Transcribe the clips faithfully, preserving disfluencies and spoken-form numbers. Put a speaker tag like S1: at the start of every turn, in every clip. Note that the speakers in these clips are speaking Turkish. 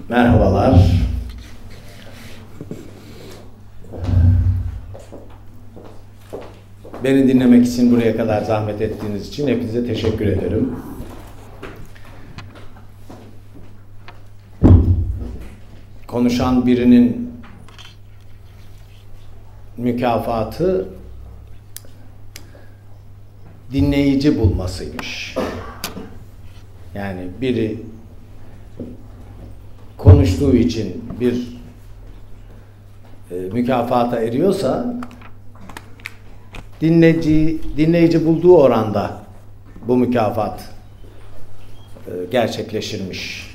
S1: Merhabalar. Beni dinlemek için buraya kadar zahmet ettiğiniz için hepinize teşekkür ederim. Konuşan birinin mükafatı dinleyici bulmasıymış. Yani biri konuştuğu için bir e, mükafata eriyorsa dinleyici dinleyici bulduğu oranda bu mükafat e, gerçekleşirmiş.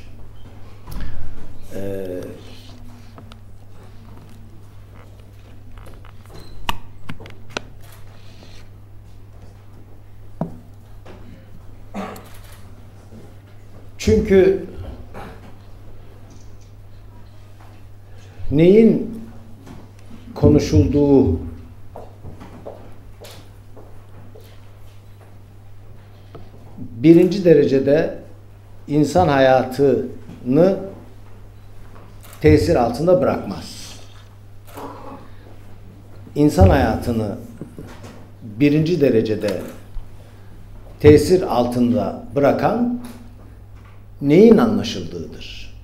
S1: E, Çünkü neyin konuşulduğu birinci derecede insan hayatını tesir altında bırakmaz. İnsan hayatını birinci derecede tesir altında bırakan neyin anlaşıldığıdır.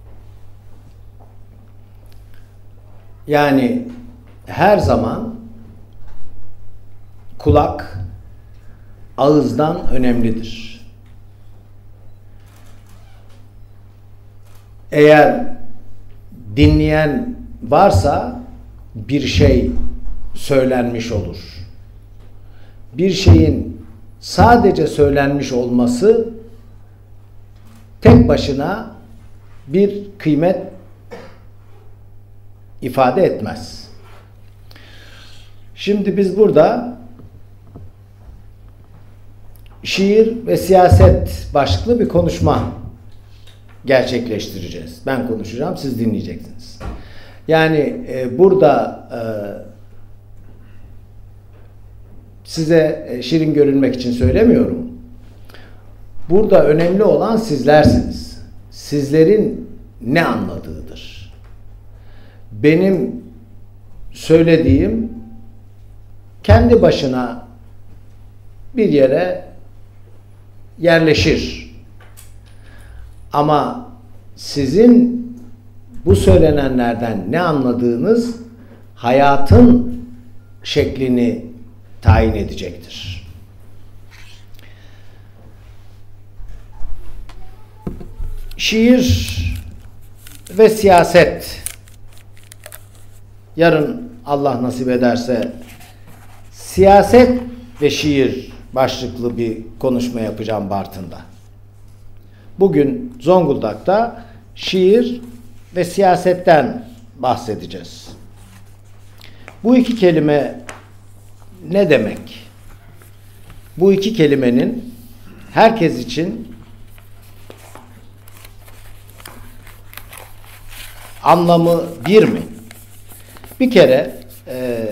S1: Yani her zaman kulak ağızdan önemlidir. Eğer dinleyen varsa bir şey söylenmiş olur. Bir şeyin sadece söylenmiş olması tek başına bir kıymet ifade etmez. Şimdi biz burada şiir ve siyaset başlıklı bir konuşma gerçekleştireceğiz. Ben konuşacağım, siz dinleyeceksiniz. Yani e, burada e, size şirin görünmek için söylemiyorum. Burada önemli olan sizlersiniz. Sizlerin ne anladığıdır. Benim söylediğim kendi başına bir yere yerleşir. Ama sizin bu söylenenlerden ne anladığınız hayatın şeklini tayin edecektir. Şiir ve siyaset. Yarın Allah nasip ederse siyaset ve şiir başlıklı bir konuşma yapacağım Bartın'da. Bugün Zonguldak'ta şiir ve siyasetten bahsedeceğiz. Bu iki kelime ne demek? Bu iki kelimenin herkes için anlamı bir mi? Bir kere e,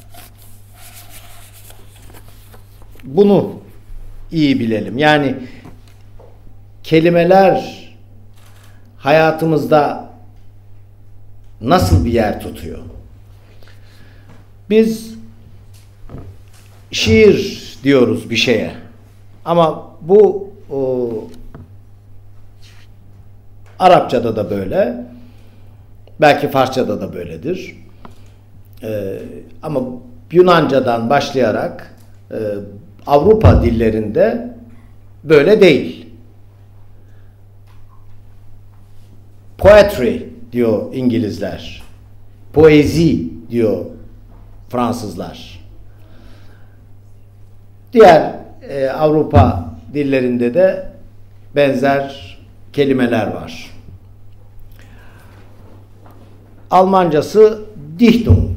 S1: bunu iyi bilelim. Yani kelimeler hayatımızda nasıl bir yer tutuyor? Biz şiir diyoruz bir şeye. Ama bu o, Arapçada da böyle. Belki Farsçada da böyledir. Ee, ama Yunancadan başlayarak e, Avrupa dillerinde böyle değil. Poetry diyor İngilizler. Poezi diyor Fransızlar. Diğer e, Avrupa dillerinde de benzer kelimeler var. Almancası Dichtung.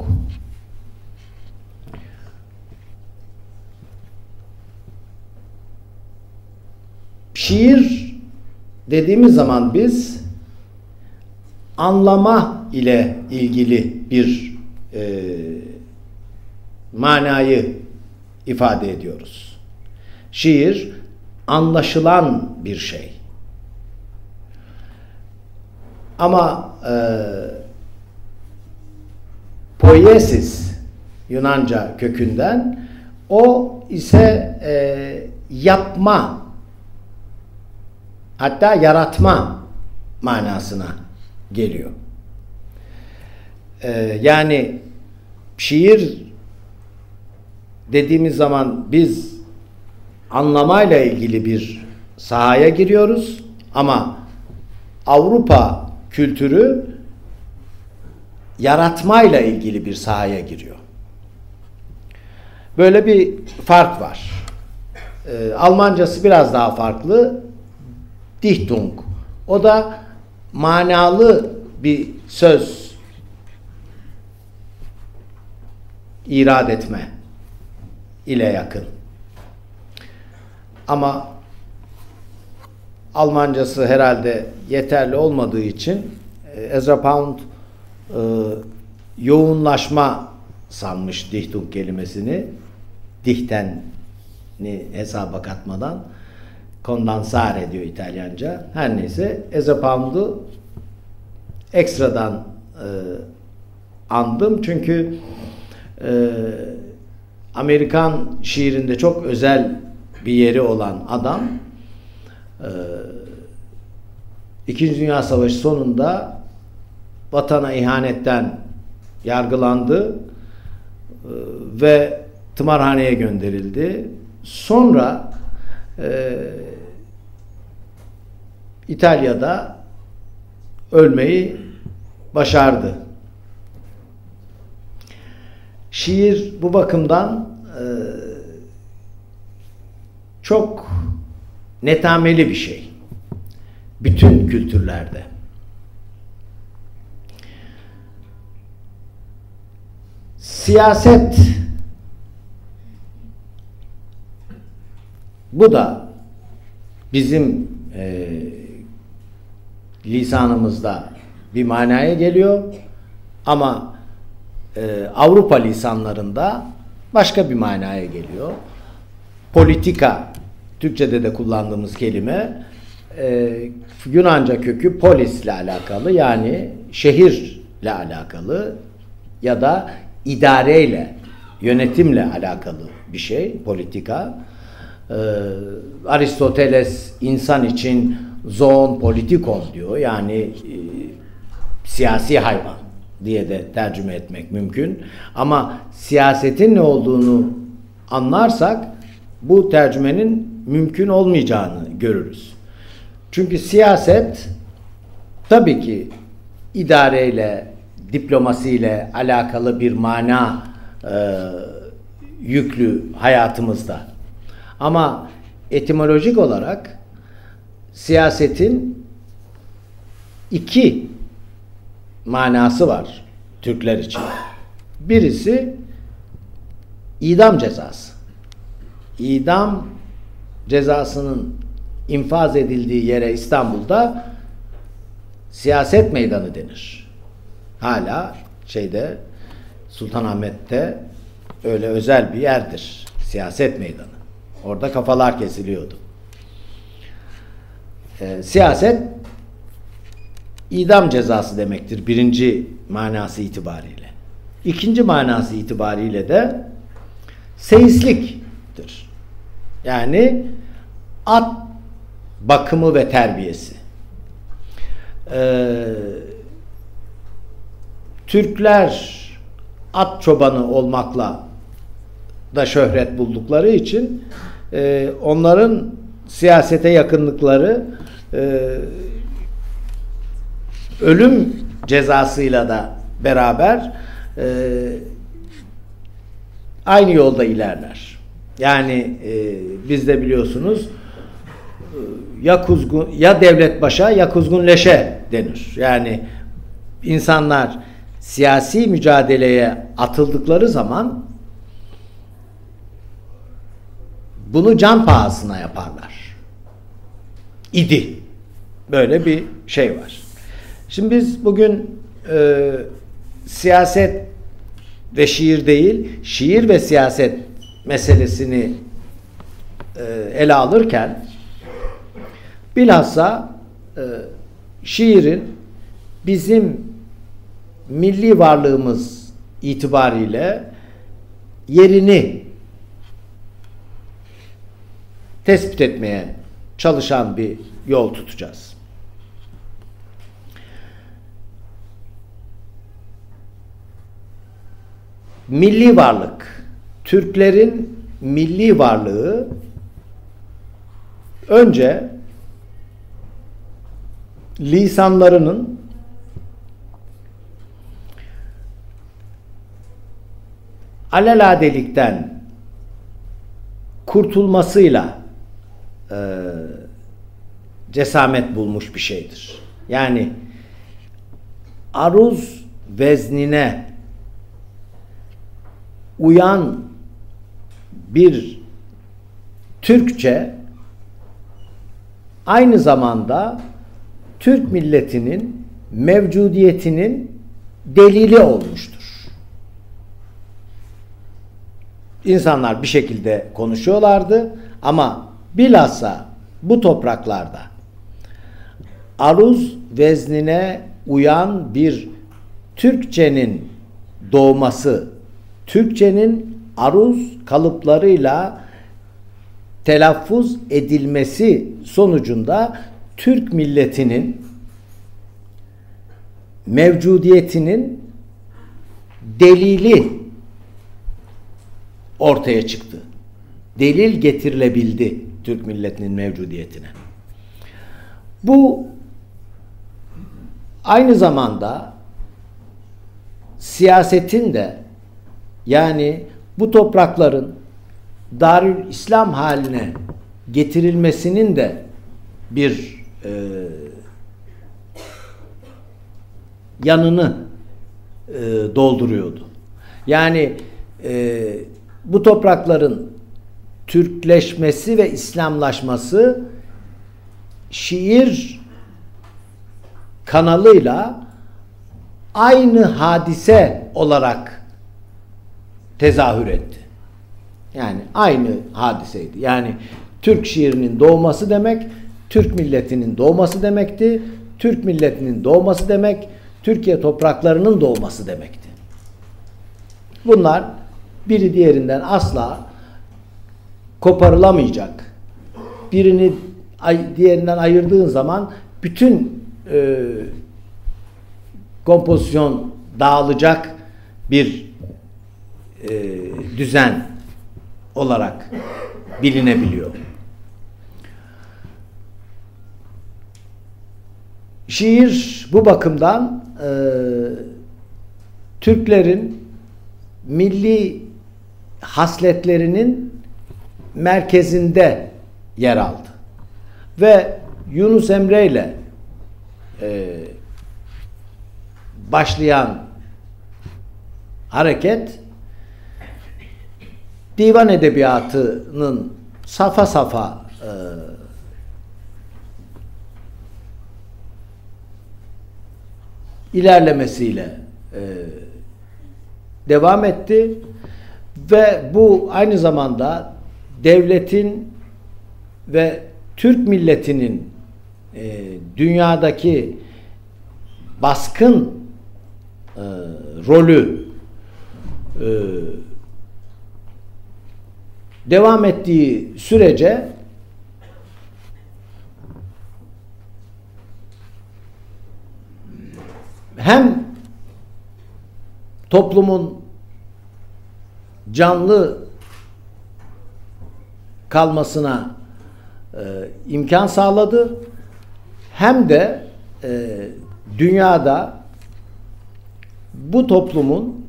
S1: Şiir dediğimiz zaman biz anlama ile ilgili bir e, manayı ifade ediyoruz. Şiir anlaşılan bir şey. Ama e, poiesis Yunanca kökünden, o ise e, yapma, hatta yaratma manasına geliyor. E, yani şiir dediğimiz zaman biz anlamayla ilgili bir sahaya giriyoruz ama Avrupa kültürü yaratmayla ilgili bir sahaya giriyor. Böyle bir fark var. Ee, Almancası biraz daha farklı. Dichtung. O da manalı bir söz irad etme ile yakın. Ama Almancası herhalde yeterli olmadığı için Ezra Pound e, yoğunlaşma sanmış Dichtung kelimesini, dichten'i hesaba katmadan kondansare diyor İtalyanca. Her neyse Ezra Pound'u ekstradan e, andım çünkü e, Amerikan şiirinde çok özel bir yeri olan adam e, İkinci Dünya Savaşı sonunda vatana ihanetten yargılandı e, ve tımarhaneye gönderildi. Sonra e, İtalya'da ölmeyi başardı. Şiir bu bakımdan e, çok netameli bir şey. Bütün kültürlerde. Siyaset, bu da bizim e, lisanımızda bir manaya geliyor ama e, Avrupa lisanlarında başka bir manaya geliyor. Politika, Türkçe'de de kullandığımız kelime, e, Yunanca kökü polis ile alakalı, yani şehirle alakalı ya da idareyle, yönetimle alakalı bir şey, politika. Ee, Aristoteles insan için zoon politikon diyor, yani e, siyasi hayvan diye de tercüme etmek mümkün. Ama siyasetin ne olduğunu anlarsak bu tercümenin mümkün olmayacağını görürüz. Çünkü siyaset tabii ki idareyle, diplomasiyle alakalı bir mana e, yüklü hayatımızda. Ama etimolojik olarak siyasetin iki manası var Türkler için. Birisi idam cezası. İdam cezasının infaz edildiği yere İstanbul'da siyaset meydanı denir. Hala şeyde, Sultanahmet'te öyle özel bir yerdir. Siyaset meydanı. Orada kafalar kesiliyordu. E, siyaset idam cezası demektir birinci manası itibariyle. İkinci manası itibariyle de seyisliktir. Yani at bakımı ve terbiyesi. Ee, Türkler at çobanı olmakla da şöhret buldukları için e, onların siyasete yakınlıkları e, ölüm cezasıyla da beraber e, aynı yolda ilerler. Yani e, biz de biliyorsunuz ya kuzgun, ya devlet başa ya kuzgun leşe denir. Yani insanlar siyasi mücadeleye atıldıkları zaman bunu can pahasına yaparlar. İdi. Böyle bir şey var. Şimdi biz bugün e, siyaset ve şiir değil, şiir ve siyaset meselesini e, ele alırken bilhassa e, şiirin bizim milli varlığımız itibariyle yerini tespit etmeye çalışan bir yol tutacağız. Milli varlık, Türklerin milli varlığı önce lisanlarının aleladelikten kurtulmasıyla e, cesamet bulmuş bir şeydir. Yani aruz veznine uyan bir Türkçe aynı zamanda Türk milletinin mevcudiyetinin delili olmuştur. İnsanlar bir şekilde konuşuyorlardı ama bilhassa bu topraklarda aruz veznine uyan bir Türkçenin doğması, Türkçenin aruz kalıplarıyla telaffuz edilmesi sonucunda Türk milletinin mevcudiyetinin delili ortaya çıktı. Delil getirilebildi Türk milletinin mevcudiyetine. Bu aynı zamanda siyasetin de, yani bu toprakların Darül İslam haline getirilmesinin de bir e, yanını e, dolduruyordu. Yani e, bu toprakların Türkleşmesi ve İslamlaşması şiir kanalıyla aynı hadise olarak tezahür etti. Yani aynı hadiseydi. Yani Türk şiirinin doğması demek, Türk milletinin doğması demekti. Türk milletinin doğması demek, Türkiye topraklarının doğması demekti. Bunlar biri diğerinden asla koparılamayacak. Birini diğerinden ayırdığın zaman bütün e, kompozisyon dağılacak bir e, düzen olarak bilinebiliyor. Şiir bu bakımdan e, Türklerin milli hasletlerinin merkezinde yer aldı. Ve Yunus Emre ile e, başlayan hareket divan edebiyatının safa safa e, ilerlemesiyle e, devam etti ve bu aynı zamanda devletin ve Türk milletinin e, dünyadaki baskın e, rolü e, devam ettiği sürece hem toplumun canlı kalmasına e, imkan sağladı, hem de e, dünyada bu toplumun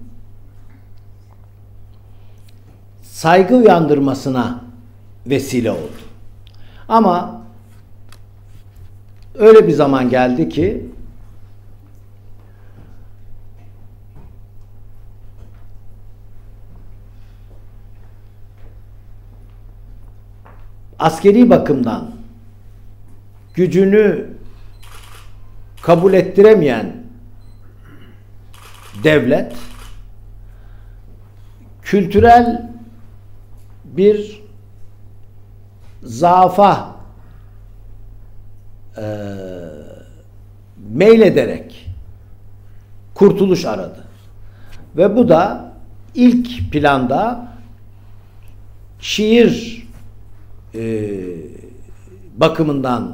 S1: saygı uyandırmasına vesile oldu. Ama öyle bir zaman geldi ki askeri bakımdan gücünü kabul ettiremeyen devlet kültürel bir zaafa e, meylederek kurtuluş aradı. Ve bu da ilk planda şiir e, bakımından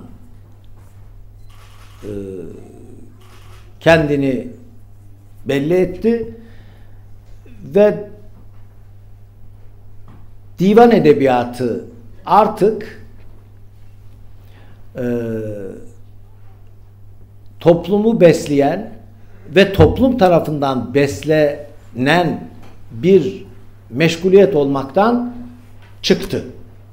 S1: e, kendini belli etti ve divan edebiyatı artık e, toplumu besleyen ve toplum tarafından beslenen bir meşguliyet olmaktan çıktı.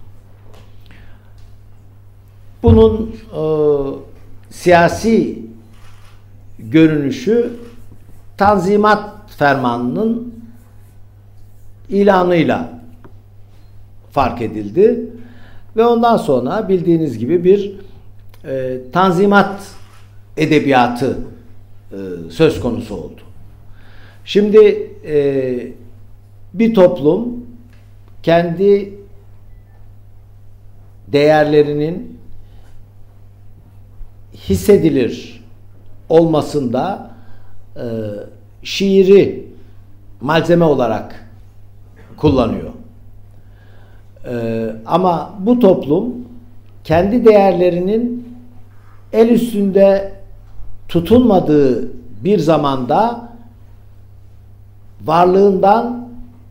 S1: Bunun e, siyasi görünüşü Tanzimat Fermanı'nın ilanıyla fark edildi ve ondan sonra bildiğiniz gibi bir e, Tanzimat edebiyatı e, söz konusu oldu. Şimdi e, bir toplum kendi değerlerinin hissedilir olmasında e, şiiri malzeme olarak kullanıyor. E, ama bu toplum kendi değerlerinin el üstünde tutulmadığı bir zamanda varlığından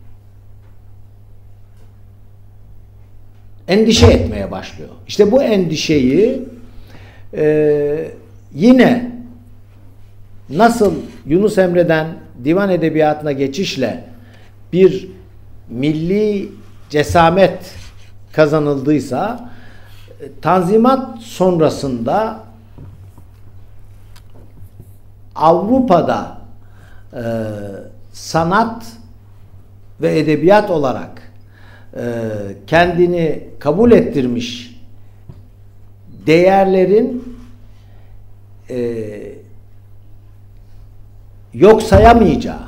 S1: endişe etmeye başlıyor. İşte bu endişeyi e, yine nasıl Yunus Emre'den divan edebiyatına geçişle bir milli cesamet kazanıldıysa, Tanzimat sonrasında Avrupa'da e, sanat ve edebiyat olarak e, kendini kabul ettirmiş değerlerin e, yok sayamayacağı,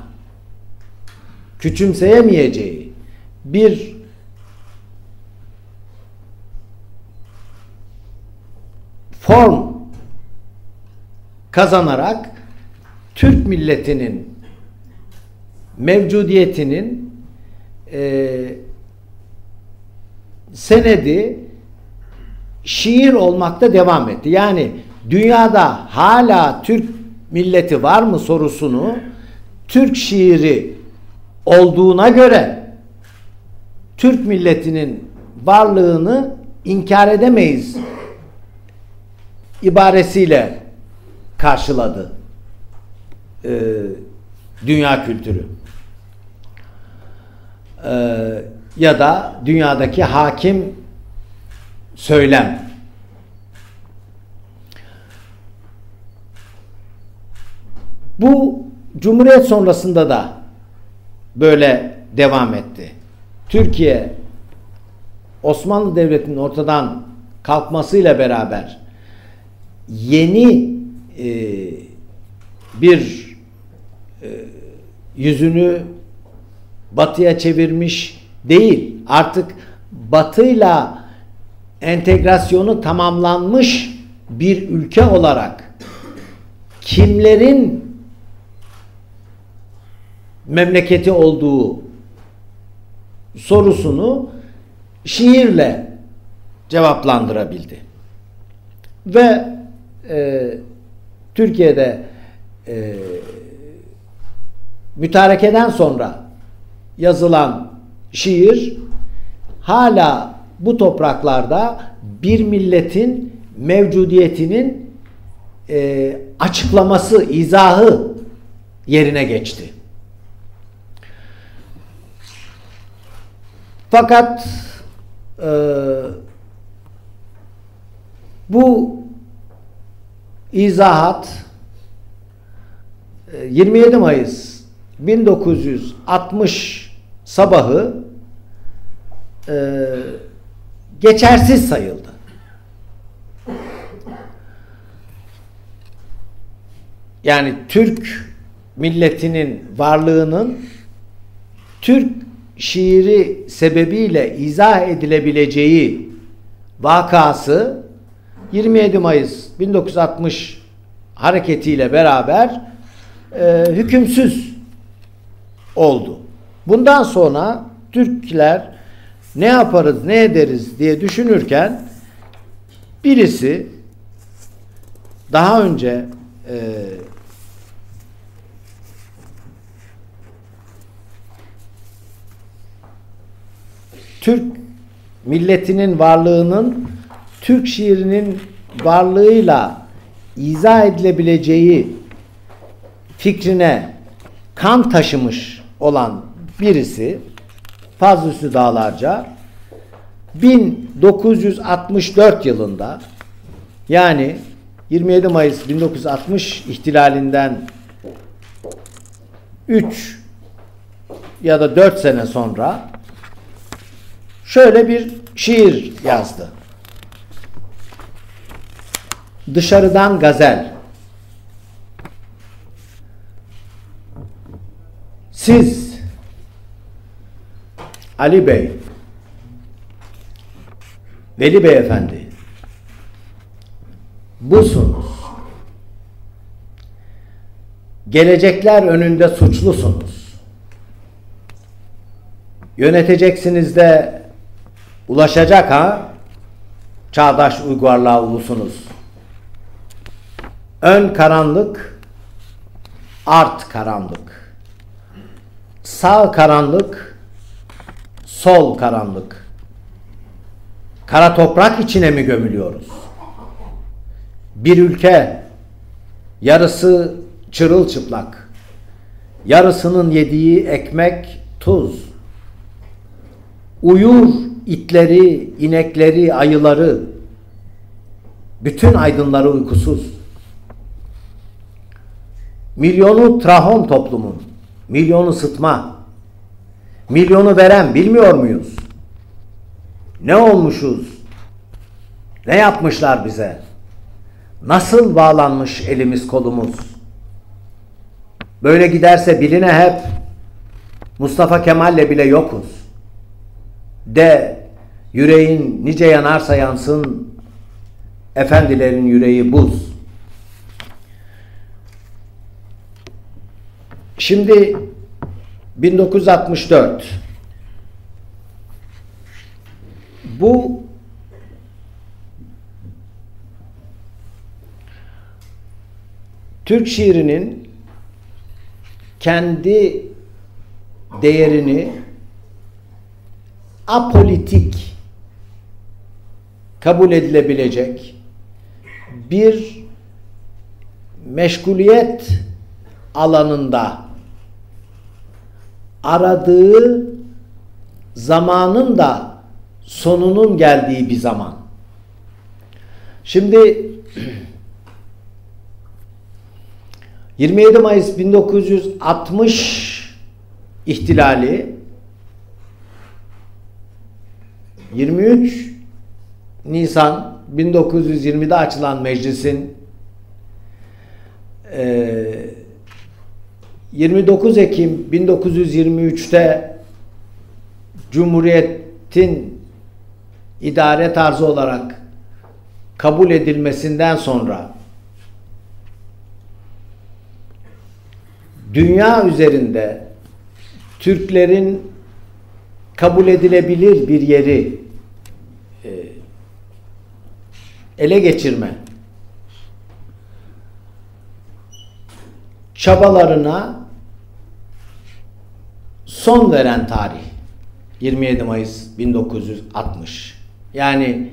S1: küçümseyemeyeceği bir form kazanarak Türk milletinin mevcudiyetinin e, senedi şiir olmakta devam etti. Yani dünyada hala Türk milleti var mı sorusunu Türk şiiri olduğuna göre Türk milletinin varlığını inkar edemeyiz ibaresiyle karşıladı e, dünya kültürü. E, ya da dünyadaki hakim söylem. Bu Cumhuriyet sonrasında da böyle devam etti. Türkiye Osmanlı Devleti'nin ortadan kalkmasıyla beraber yeni e, bir e, yüzünü batıya çevirmiş değil. Artık batıyla entegrasyonu tamamlanmış bir ülke olarak kimlerin memleketi olduğu sorusunu şiirle cevaplandırabildi. Ve e, Türkiye'de e, mütarekeden sonra yazılan şiir hala bu topraklarda bir milletin mevcudiyetinin e, açıklaması, izahı yerine geçti. Fakat e, bu izahat yirmi yedi Mayıs bin dokuz yüz altmış sabahı e, geçersiz sayıldı. Yani Türk milletinin varlığının Türk şiiri sebebiyle izah edilebileceği vakası yirmi yedi Mayıs bin dokuz yüz altmış hareketiyle beraber e, hükümsüz oldu. Bundan sonra Türkler ne yaparız, ne ederiz diye düşünürken birisi daha önce e, Türk milletinin varlığının Türk şiirinin varlığıyla izah edilebileceği fikrine kan taşımış olan birisi Fazlüstü Dağlarca bin dokuz yüz altmış dört yılında, yani yirmi yedi Mayıs bin dokuz yüz altmış ihtilalinden üç ya da dört sene sonra şöyle bir şiir yazdı. Dışarıdan gazel. Siz Ali Bey, Veli Beyefendi busunuz. Gelecekler önünde suçlusunuz. Yöneteceksiniz de ulaşacak ha çağdaş uygarlığa ulusunuz. Ön karanlık, art karanlık. Sağ karanlık, sol karanlık. Kara toprak içine mi gömülüyoruz? Bir ülke yarısı çırılçıplak, yarısının yediği ekmek tuz. Uyur itleri, inekleri, ayıları, bütün aydınları uykusuz. Milyonu trahom toplumun, milyonu sıtma, milyonu veren bilmiyor muyuz? Ne olmuşuz? Ne yapmışlar bize? Nasıl bağlanmış elimiz kolumuz? Böyle giderse biline hep Mustafa Kemal'le bile yokuz. De yüreğin nice yanarsa yansın, efendilerin yüreği buz. Şimdi bin dokuz yüz altmış dört, bu Türk şiirinin kendi değerini apolitik kabul edilebilecek bir meşguliyet alanında aradığı zamanın da sonunun geldiği bir zaman. Şimdi yirmi yedi Mayıs bin dokuz yüz altmış ihtilali, yirmi üç Nisan bin dokuz yüz yirmide açılan meclisin yirmi dokuz Ekim bin dokuz yüz yirmi üçte Cumhuriyet'in idare tarzı olarak kabul edilmesinden sonra dünya üzerinde Türklerin kabul edilebilir bir yeri e, ele geçirme çabalarına son veren tarih yirmi yedi Mayıs bin dokuz yüz altmış. Yani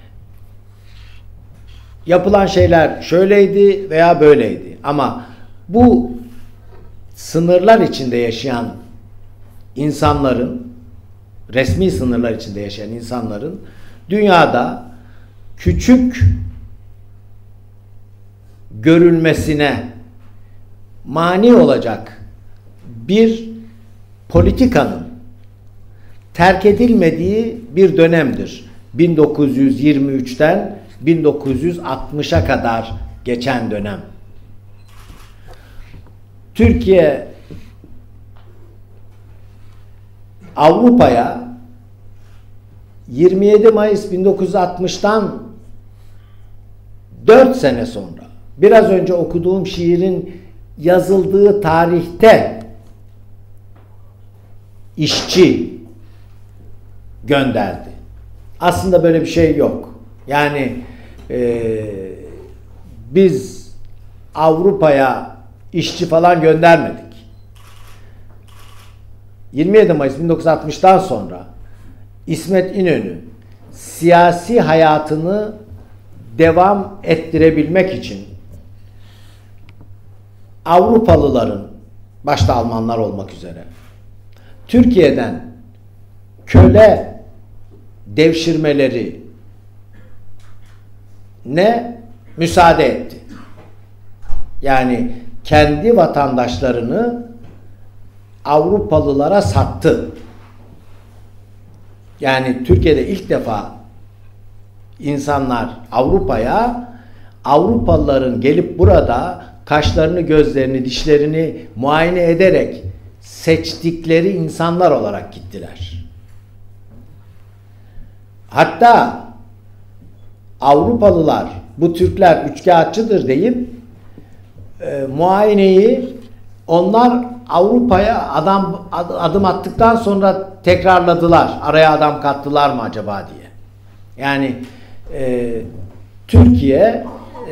S1: yapılan şeyler şöyleydi veya böyleydi ama bu sınırlar içinde yaşayan insanların, resmi sınırlar içinde yaşayan insanların dünyada küçük görülmesine mani olacak bir politikanın terk edilmediği bir dönemdir. bin dokuz yüz yirmi üçten bin dokuz yüz altmışa kadar geçen dönem. Türkiye Avrupa'ya yirmi yedi Mayıs bin dokuz yüz altmıştan dört sene sonra, biraz önce okuduğum şiirin yazıldığı tarihte işçi gönderdi. Aslında böyle bir şey yok. Yani e, biz Avrupa'ya işçi falan göndermedik. yirmi yedi Mayıs bin dokuz yüz altmış'tan sonra İsmet İnönü siyasi hayatını devam ettirebilmek için Avrupalıların, başta Almanlar olmak üzere, Türkiye'den köle devşirmeleri ne müsaade etti. Yani kendi vatandaşlarını Avrupalılara sattı. Yani Türkiye'de ilk defa insanlar Avrupa'ya, Avrupalıların gelip burada kaşlarını, gözlerini, dişlerini muayene ederek seçtikleri insanlar olarak gittiler. Hatta Avrupalılar bu Türkler üçkağıtçıdır deyip e, muayeneyi onlar Avrupa'ya adam adım attıktan sonra tekrarladılar. Araya adam kattılar mı acaba diye. Yani e, Türkiye e,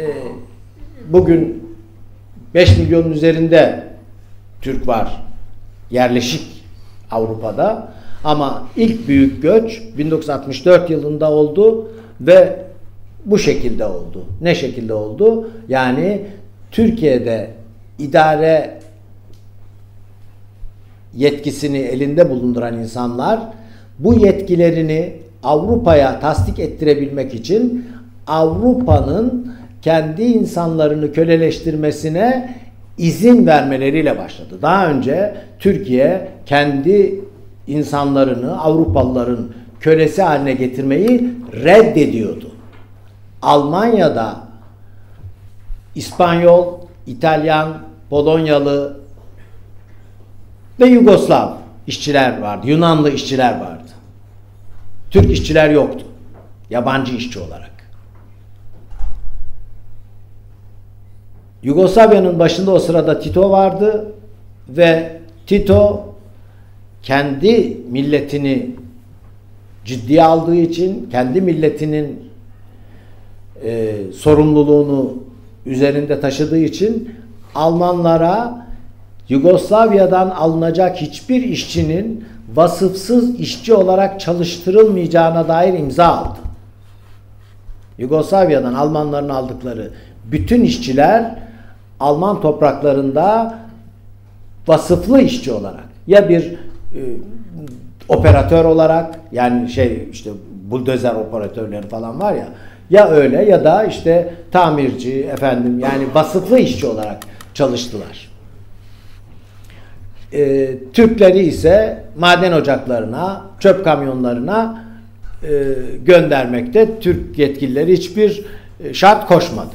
S1: bugün beş milyonun üzerinde Türk var yerleşik Avrupa'da, ama ilk büyük göç bin dokuz yüz altmış dört yılında oldu ve bu şekilde oldu. Ne şekilde oldu? Yani Türkiye'de idare yetkisini elinde bulunduran insanlar bu yetkilerini Avrupa'ya tasdik ettirebilmek için Avrupa'nın kendi insanlarını köleleştirmesine izin vermeleriyle başladı. Daha önce Türkiye kendi insanlarını Avrupalıların kölesi haline getirmeyi reddediyordu. Almanya'da İspanyol, İtalyan, Polonyalı ve Yugoslav işçiler vardı. Yunanlı işçiler vardı. Türk işçiler yoktu. Yabancı işçi olarak. Yugoslavya'nın başında o sırada Tito vardı ve Tito kendi milletini ciddiye aldığı için, kendi milletinin e, sorumluluğunu üzerinde taşıdığı için Almanlara Yugoslavya'dan alınacak hiçbir işçinin vasıfsız işçi olarak çalıştırılmayacağına dair imza aldı. Yugoslavya'dan Almanların aldıkları bütün işçiler Alman topraklarında vasıflı işçi olarak, ya bir e, operatör olarak, yani şey işte buldozer operatörleri falan var ya, ya öyle ya da işte tamirci efendim, yani vasıflı işçi olarak çalıştılar. E, Türkleri ise maden ocaklarına, çöp kamyonlarına e, göndermekte Türk yetkilileri hiçbir şart koşmadı.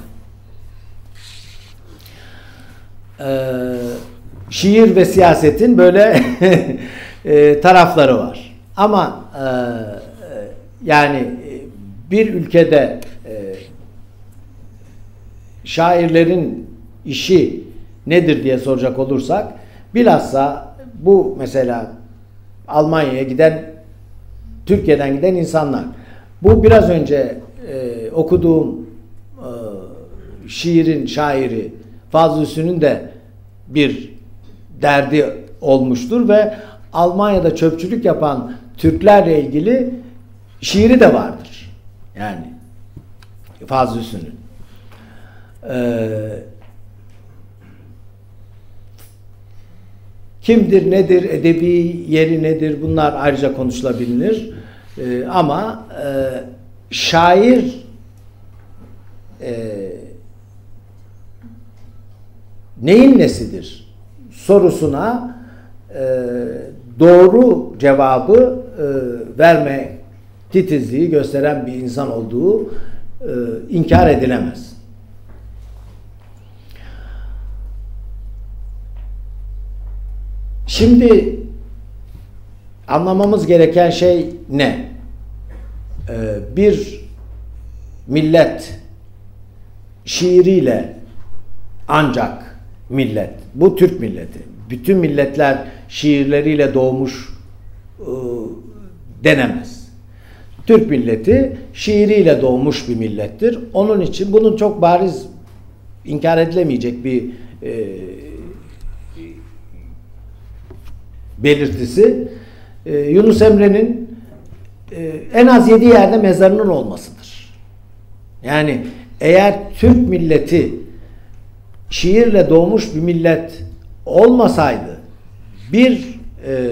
S1: E, şiir ve siyasetin böyle e, tarafları var. Ama e, yani bir ülkede e, şairlerin işi nedir diye soracak olursak, bilhassa bu mesela Almanya'ya giden, Türkiye'den giden insanlar. Bu biraz önce e, okuduğum e, şiirin şairi Fazıl Hüsnü'nün de bir derdi olmuştur ve Almanya'da çöpçülük yapan Türklerle ilgili şiiri de vardır. Yani Fazıl Hüsnü'nün. Ee, kimdir, nedir, edebi yeri nedir, bunlar ayrıca konuşulabilir. Ee, ama e, şair e, neyin nesidir sorusuna e, doğru cevabı e, verme titizliği gösteren bir insan olduğu e, inkar edilemez. Şimdi anlamamız gereken şey ne? Ee, bir millet şiiriyle ancak millet. Bu Türk milleti. Bütün milletler şiirleriyle doğmuş e, denemez. Türk milleti şiiriyle doğmuş bir millettir. Onun için bunun çok bariz, inkar edilemeyecek bir e, belirtisi e, Yunus Emre'nin e, en az yedi yerde mezarının olmasıdır. Yani eğer Türk milleti şiirle doğmuş bir millet olmasaydı bir e, e,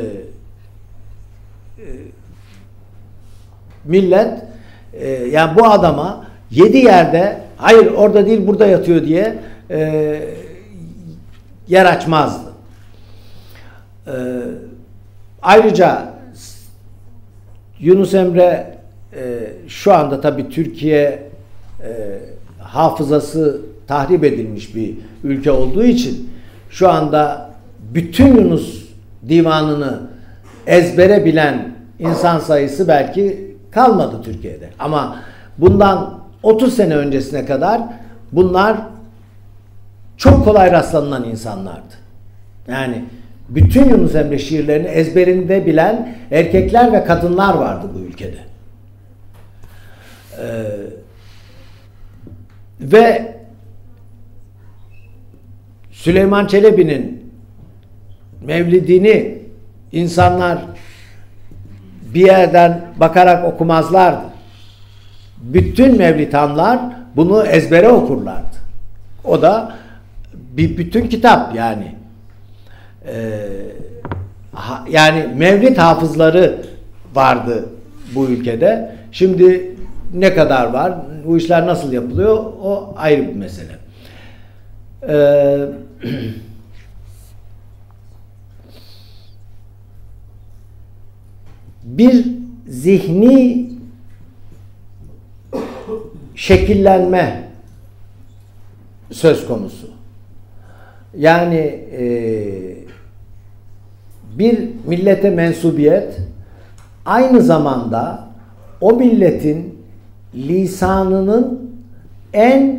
S1: millet e, yani bu adama yedi yerde hayır orada değil burada yatıyor diye e, yer açmazdı. E, ayrıca Yunus Emre e, şu anda tabii Türkiye e, hafızası tahrip edilmiş bir ülke olduğu için şu anda bütün Yunus divanını ezbere bilen insan sayısı belki kalmadı Türkiye'de. Ama bundan otuz sene öncesine kadar bunlar çok kolay rastlanılan insanlardı. Yani bütün Yunus Emre şiirlerini ezberinde bilen erkekler ve kadınlar vardı bu ülkede. Ee, ve Süleyman Çelebi'nin Mevlidini insanlar bir yerden bakarak okumazlardı. Bütün Mevlitanlar bunu ezbere okurlardı. O da bir bütün kitap yani. Ee, ha, yani Mevlid hafızları vardı bu ülkede. Şimdi ne kadar var? Bu işler nasıl yapılıyor? O ayrı bir mesele. Ee, bir zihni şekillenme söz konusu. Yani e, bir millete mensubiyet aynı zamanda o milletin lisanının en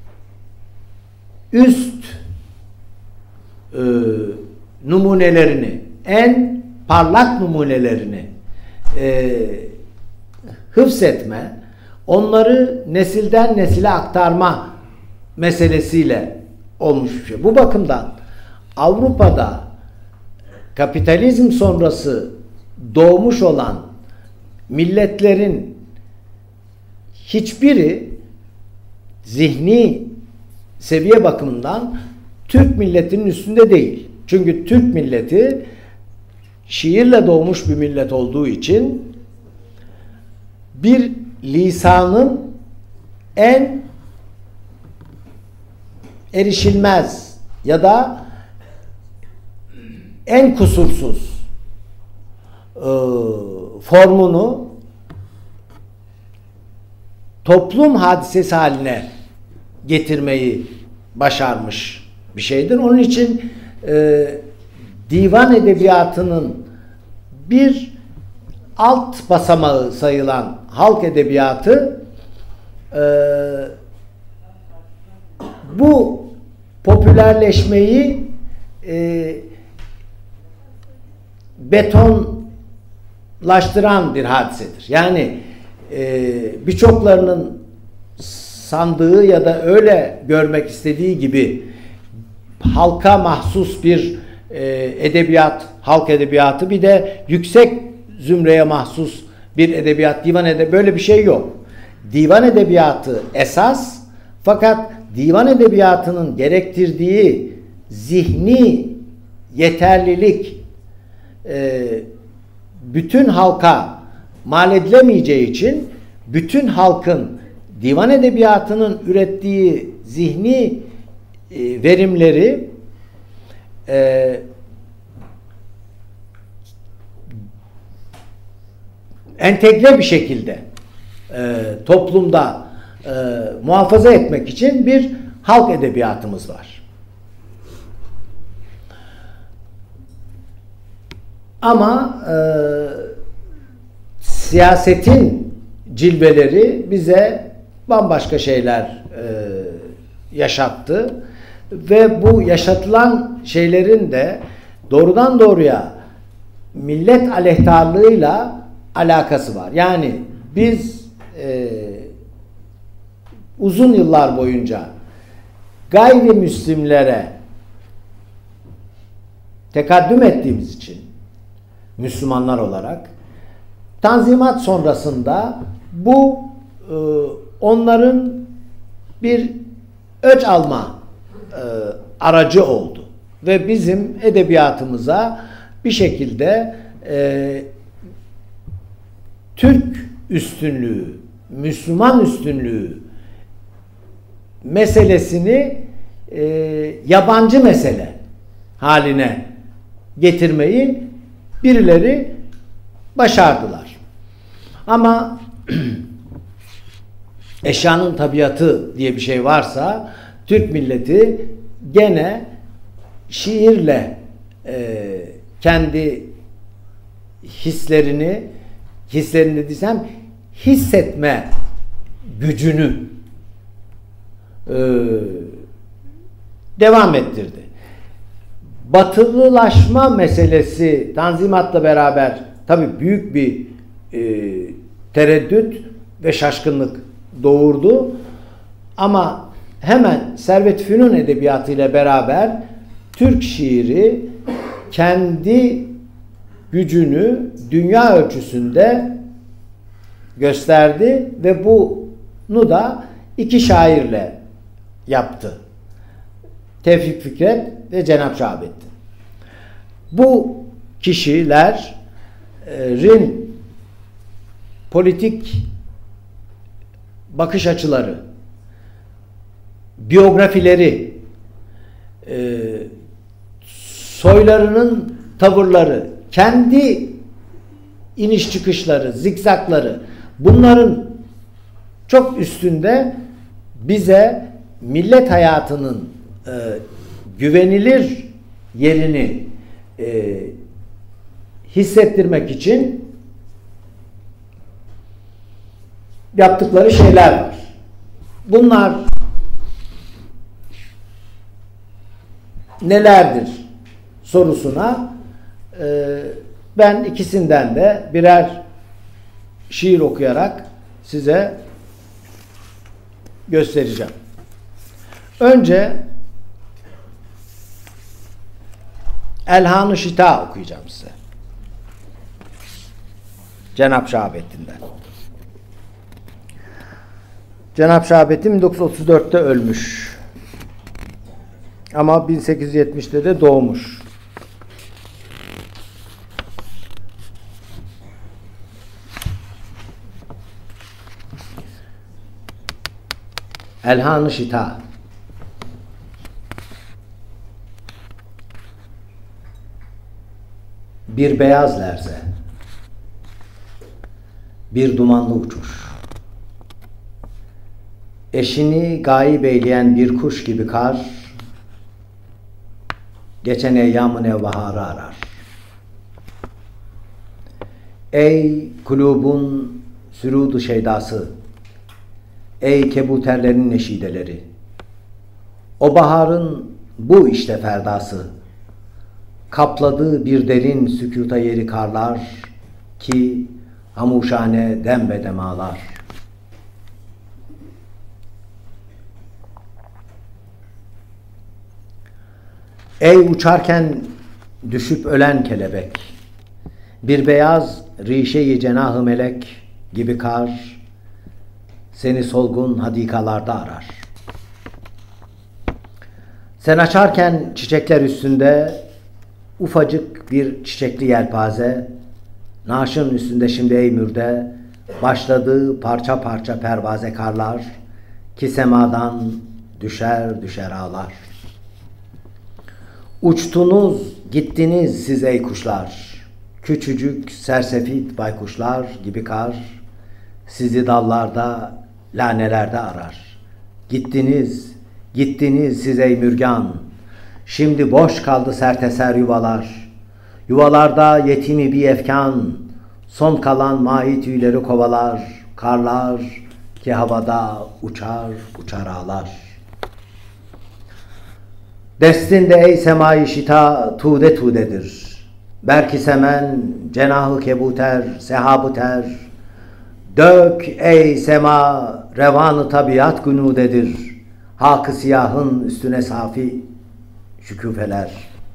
S1: üst e, numunelerini, en parlak numunelerini e, hıfzetme, onları nesilden nesile aktarma meselesiyle olmuş bir şey. Bu bakımdan Avrupa'da kapitalizm sonrası doğmuş olan milletlerin hiçbiri zihni seviye bakımından Türk milletinin üstünde değil. Çünkü Türk milleti şiirle doğmuş bir millet olduğu için bir lisanın en erişilmez ya da en kusursuz e, formunu toplum hadisesi haline getirmeyi başarmış bir şeydir. Onun için e, divan edebiyatının bir alt basamağı sayılan halk edebiyatı e, bu popülerleşmeyi e, betonlaştıran bir hadisedir. Yani e, birçoklarının sandığı ya da öyle görmek istediği gibi halka mahsus bir e, edebiyat, halk edebiyatı, bir de yüksek zümreye mahsus bir edebiyat, divan edebiyatı, böyle bir şey yok. Divan edebiyatı esas, fakat divan edebiyatının gerektirdiği zihni yeterlilik e, bütün halka mal edilemeyeceği için bütün halkın divan edebiyatının ürettiği zihni e, verimleri e, entegre bir şekilde e, toplumda e, muhafaza etmek için bir halk edebiyatımız var. Ama e, siyasetin cilveleri bize bambaşka şeyler e, yaşattı. Ve bu yaşatılan şeylerin de doğrudan doğruya millet aleyhtarlığıyla alakası var. Yani biz e, uzun yıllar boyunca gayrimüslimlere tekaddüm ettiğimiz için Müslümanlar olarak Tanzimat sonrasında bu e, onların bir öç alma e, aracı oldu. Ve bizim edebiyatımıza bir şekilde e, Türk üstünlüğü, Müslüman üstünlüğü meselesini e, yabancı mesele haline getirmeyi birileri başardılar. Ama eşyanın tabiatı diye bir şey varsa Türk milleti gene şiirle e, kendi hislerini hislerini desem hissetme gücünü e, devam ettirdi. Batılılaşma meselesi Tanzimat'la beraber tabii büyük bir e, tereddüt ve şaşkınlık doğurdu. Ama hemen Servet Fünun edebiyatı ile beraber Türk şiiri kendi gücünü dünya ölçüsünde gösterdi ve bunu da iki şairle yaptı. Tevfik Fikret ve Cenap Şahabettin. Bu kişilerin politik bakış açıları, biyografileri, e, soylarının tavırları, kendi iniş çıkışları, zikzakları, bunların çok üstünde bize millet hayatının e, güvenilir yerini e, hissettirmek için yaptıkları şeyler var. Bunlar nelerdir sorusuna e, ben ikisinden de birer şiir okuyarak size göstereceğim. Önce Elhan-ı Şita okuyacağım size. Cenap Şahabettin'den. Cenap Şahabettin bin dokuz yüz otuz dörtte ölmüş. Ama bin sekiz yüz yetmişte de doğmuş. Elhan-ı Şita. Bir beyaz lerze, bir dumanlı uçuş, eşini gayip eyleyen bir kuş gibi kar, geçen eyyam-ı nevbaharı arar. Ey kulubun sürûd-u şeydası, ey kebuterlerin neşideleri, o baharın bu işte ferdası, kapladığı bir derin sükuta yeri karlar ki hamuşane dembedem ağlar. Ey uçarken düşüp ölen kelebek, bir beyaz rişe-i cenah-ı melek gibi kar, seni solgun hadikalarda arar. Sen açarken çiçekler üstünde ufacık bir çiçekli yelpaze, naaşın üstünde şimdi ey mürde, başladığı parça parça pervaze karlar, ki semadan düşer düşer ağlar. Uçtunuz, gittiniz siz ey kuşlar, küçücük sersefit baykuşlar gibi kar, sizi dallarda, lanelerde arar. Gittiniz, gittiniz siz ey mürgan, şimdi boş kaldı serteser yuvalar. Yuvalarda yetimi bir efkan, son kalan mahi tüyleri kovalar, karlar ki havada uçar uçar ağlar. Destinde ey semai şita tude tudedir. Belki semen cenahı kebuter sehabı ter. Dök ey sema revanı tabiat günudedir. Hakı siyahın üstüne safi şüküfeler.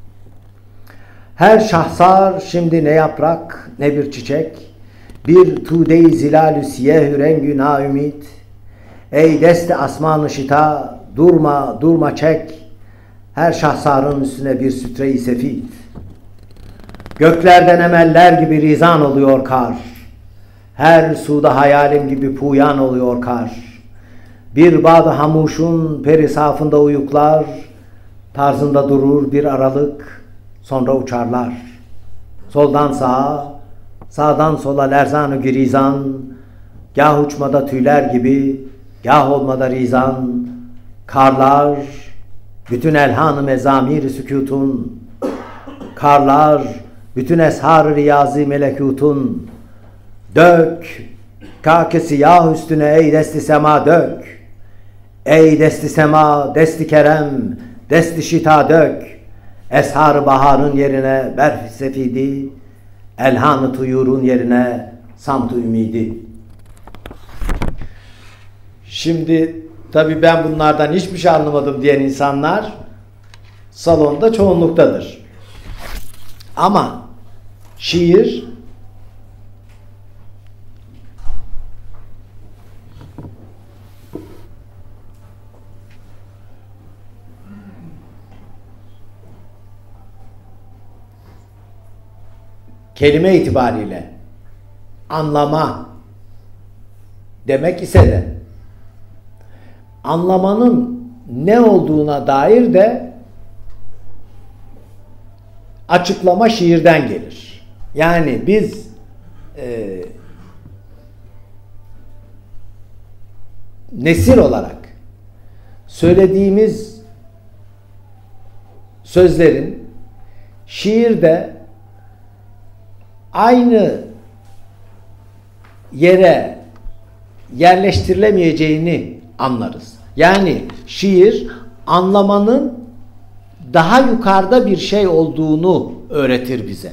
S1: Her şahsar şimdi ne yaprak ne bir çiçek. Bir tude-i zilalü siyeh rengü naümit. Ey deste asmanı şita durma durma çek. Her şahsarın üstüne bir sütre-i sefit. Göklerden emeller gibi rizan oluyor kar. Her suda hayalim gibi puyan oluyor kar. Bir bağ-ı hamuşun perisafında uyuklar. Tarzında durur bir aralık, sonra uçarlar. Soldan sağa, sağdan sola lerzan-ı girizan. Gah uçmada tüyler gibi, gah olmada rizan. Karlar, bütün elhan-ı mezamir-i sükûtun. Karlar, bütün eshar-ı riyazi melekûtun. Dök, kâk-ı siyah üstüne ey desti sema dök. Ey desti sema, desti kerem, desti şita dök. Eshar-ı baharın yerine berf-i sefidi. Elhan-ı tuyurun yerine samt-ı ümidi. Şimdi tabii ben bunlardan hiçbir şey anlamadım diyen insanlar salonda çoğunluktadır. Ama şiir kelime itibariyle anlama demek ise de anlamanın ne olduğuna dair de açıklama şiirden gelir. Yani biz e, nesil olarak söylediğimiz sözlerin şiirde aynı yere yerleştirilemeyeceğini anlarız. Yani şiir anlamanın daha yukarıda bir şey olduğunu öğretir bize.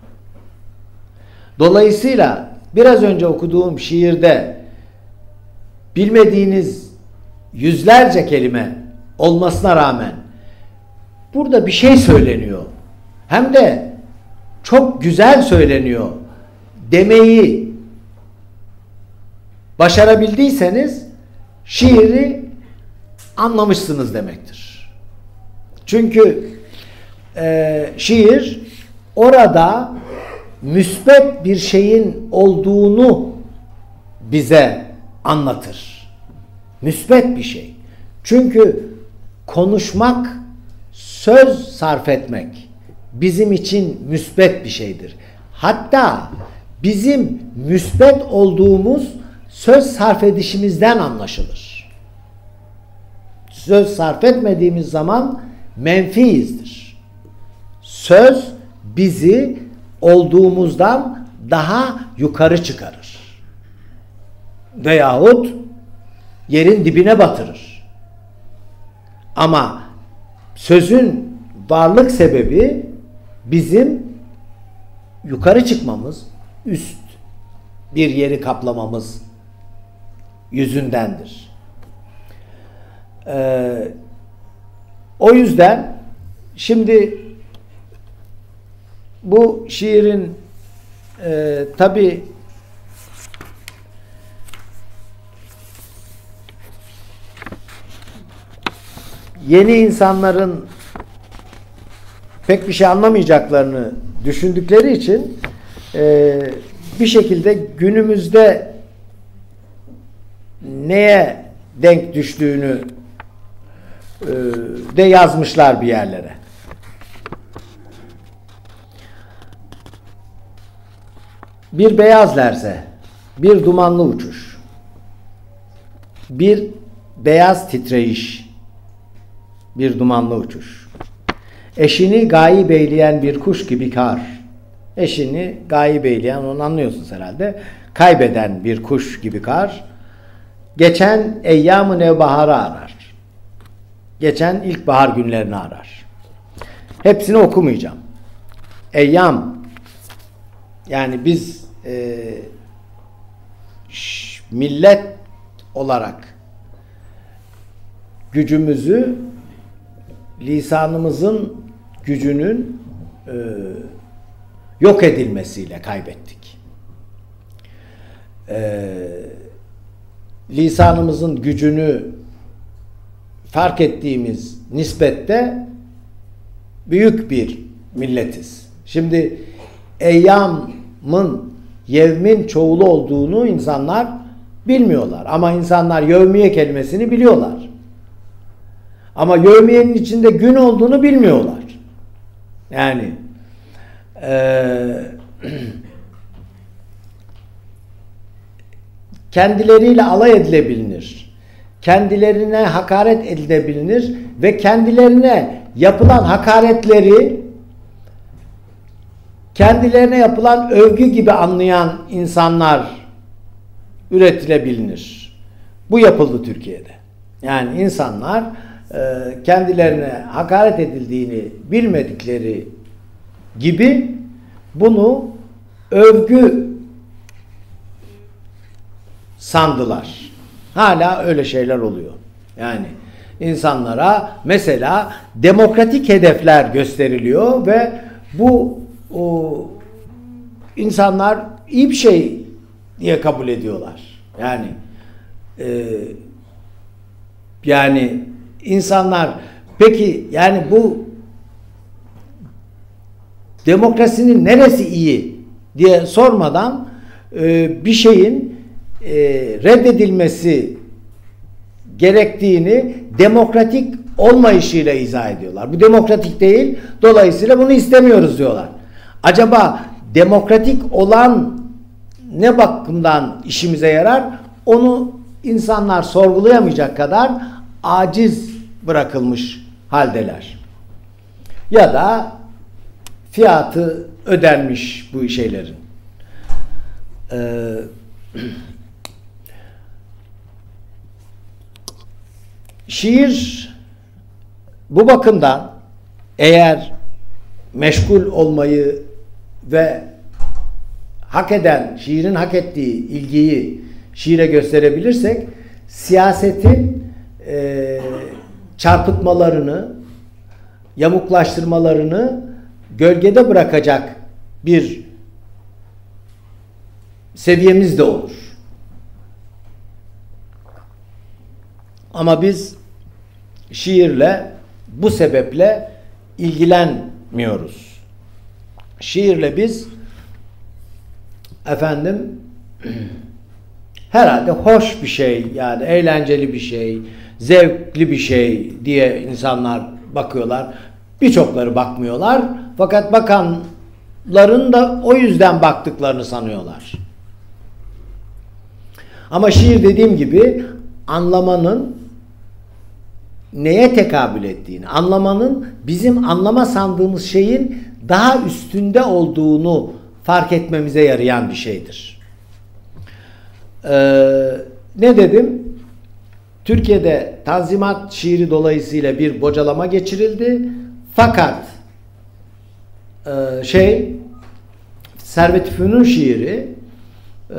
S1: Dolayısıyla biraz önce okuduğum şiirde bilmediğiniz yüzlerce kelime olmasına rağmen burada bir şey söyleniyor. Hem de çok güzel söyleniyor demeyi başarabildiyseniz şiiri anlamışsınız demektir. Çünkü e, şiir orada müsbet bir şeyin olduğunu bize anlatır. Müsbet bir şey. Çünkü konuşmak, söz sarf etmek bizim için müsbet bir şeydir. Hatta bizim müsbet olduğumuz söz sarf edişimizden anlaşılır. Söz sarf etmediğimiz zaman menfiyizdir. Söz bizi olduğumuzdan daha yukarı çıkarır. Veyahut yerin dibine batırır. Ama sözün varlık sebebi bizim yukarı çıkmamız, üst bir yeri kaplamamız yüzündendir. Ee, o yüzden şimdi bu şiirin e, tabi yeni insanların pek bir şey anlamayacaklarını düşündükleri için e, bir şekilde günümüzde neye denk düştüğünü e, de yazmışlar bir yerlere. Bir beyaz lerze, bir dumanlı uçuş, bir beyaz titreyiş, bir dumanlı uçuş. Eşini gayip eyleyen bir kuş gibi kar. Eşini gayip eyleyen, onu anlıyorsunuz herhalde. Kaybeden bir kuş gibi kar. Geçen eyyam-ı nevbaharı arar. geçen ilkbahar günlerini arar. Hepsini okumayacağım. Eyyam, yani biz e, ş, millet olarak gücümüzü lisanımızın gücünün e, yok edilmesiyle kaybettik. E, lisanımızın gücünü fark ettiğimiz nispette büyük bir milletiz. Şimdi eyyamın, yevmin çoğulu olduğunu insanlar bilmiyorlar. Ama insanlar yevmiye kelimesini biliyorlar. Ama yevmiyenin içinde gün olduğunu bilmiyorlar. Yani e, kendileriyle alay edilebilir. Kendilerine hakaret edilebilir ve kendilerine yapılan hakaretleri kendilerine yapılan övgü gibi anlayan insanlar üretilebilir. Bu yapıldı Türkiye'de. Yani insanlar e, kendilerine hakaret edildiğini bilmedikleri gibi bunu övgü sandılar. Hala öyle şeyler oluyor. Yani insanlara mesela demokratik hedefler gösteriliyor ve bu o, insanlar iyi bir şey diye kabul ediyorlar. Yani e, yani insanlar peki yani bu demokrasinin neresi iyi diye sormadan e, bir şeyin e, reddedilmesi gerektiğini demokratik olmayışıyla izah ediyorlar. Bu demokratik değil, dolayısıyla bunu istemiyoruz diyorlar. Acaba demokratik olan ne bakımdan işimize yarar? Onu insanlar sorgulayamayacak kadar aciz bırakılmış haldeler. Ya da fiyatı ödenmiş bu şeylerin. Ee, şiir bu bakımdan eğer meşgul olmayı ve hak eden, şiirin hak ettiği ilgiyi şiire gösterebilirsek siyasetin e, çarpıtmalarını, yamuklaştırmalarını gölgede bırakacak bir seviyemiz de olur. Ama biz şiirle bu sebeple ilgilenmiyoruz. Şiirle biz efendim herhalde hoş bir şey, yani eğlenceli bir şey, zevkli bir şey diye insanlar bakıyorlar. Birçokları bakmıyorlar. Fakat bakanların da o yüzden baktıklarını sanıyorlar. Ama şiir dediğim gibi anlamanın neye tekabül ettiğini, anlamanın bizim anlama sandığımız şeyin daha üstünde olduğunu fark etmemize yarayan bir şeydir. Ee, ne dedim? Türkiye'de Tanzimat şiiri dolayısıyla bir bocalama geçirildi. Fakat e, şey Servet-i Fünun şiiri e,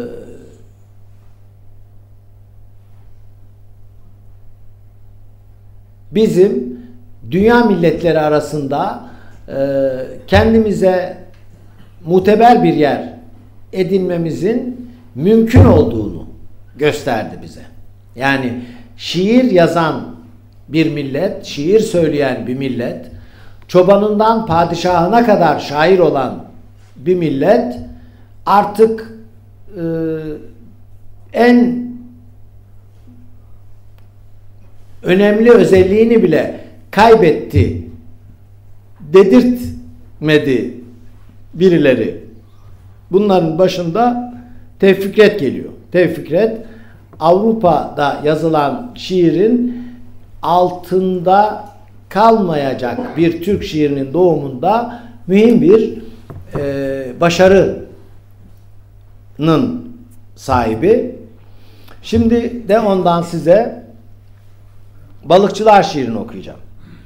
S1: bizim dünya milletleri arasında e, kendimize muteber bir yer edinmemizin mümkün olduğunu gösterdi bize. Yani şiir yazan bir millet, şiir söyleyen bir millet, çobanından padişahına kadar şair olan bir millet artık e, en önemli özelliğini bile kaybetti dedirtmedi birileri. Bunların başında Tevfik Fikret geliyor. Tevfik Fikret Avrupa'da yazılan şiirin altında kalmayacak bir Türk şiirinin doğumunda mühim bir e, başarının sahibi. Şimdi de ondan size Balıkçılar şiirini okuyacağım.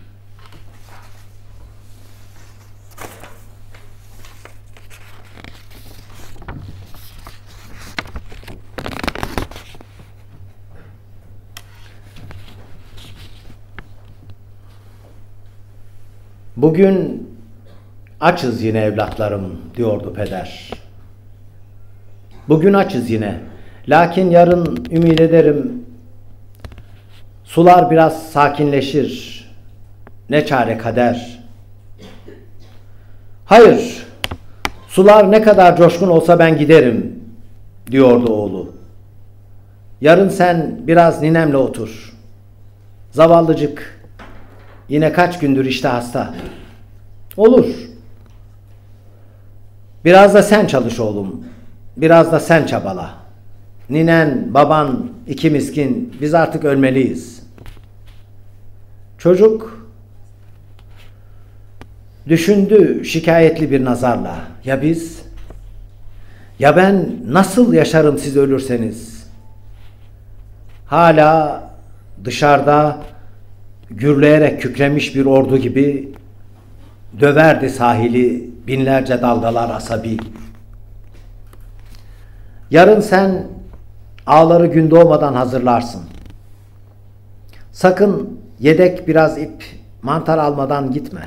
S1: Bugün açız yine evlatlarım diyordu peder. Bugün açız yine. Lakin yarın ümit ederim sular biraz sakinleşir. Ne çare kader. Hayır, sular ne kadar coşkun olsa ben giderim diyordu oğlu. Yarın sen biraz ninemle otur. Zavallıcık yine kaç gündür işte hasta. Olur. Biraz da sen çalış oğlum. Biraz da sen çabala. Ninen, baban, iki miskin, biz artık ölmeliyiz. Çocuk düşündü şikayetli bir nazarla. Ya biz? Ya ben nasıl yaşarım siz ölürseniz? Hala dışarıda gürleyerek kükremiş bir ordu gibi döverdi sahili binlerce dalgalar asabi. Yarın sen ağları gün doğmadan hazırlarsın. Sakın yedek biraz ip, mantar almadan gitme.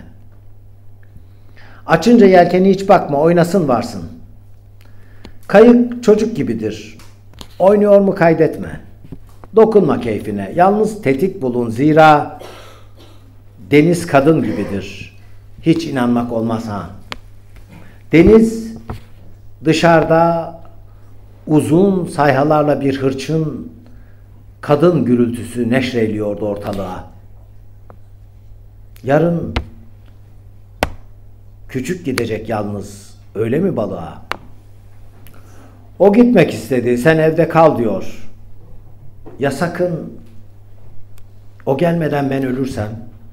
S1: Açınca yelkeni hiç bakma, oynasın varsın. Kayık çocuk gibidir. Oynuyor mu kaydetme. Dokunma keyfine. Yalnız tetik bulun, zira deniz kadın gibidir. Hiç inanmak olmaz ha. Deniz dışarıda uzun sayhalarla bir hırçın kadın gürültüsü neşreliyordu ortalığa. Yarın küçük gidecek yalnız, öyle mi balığa? O gitmek istedi, sen evde kal diyor. Ya sakın o gelmeden ben ölürsem?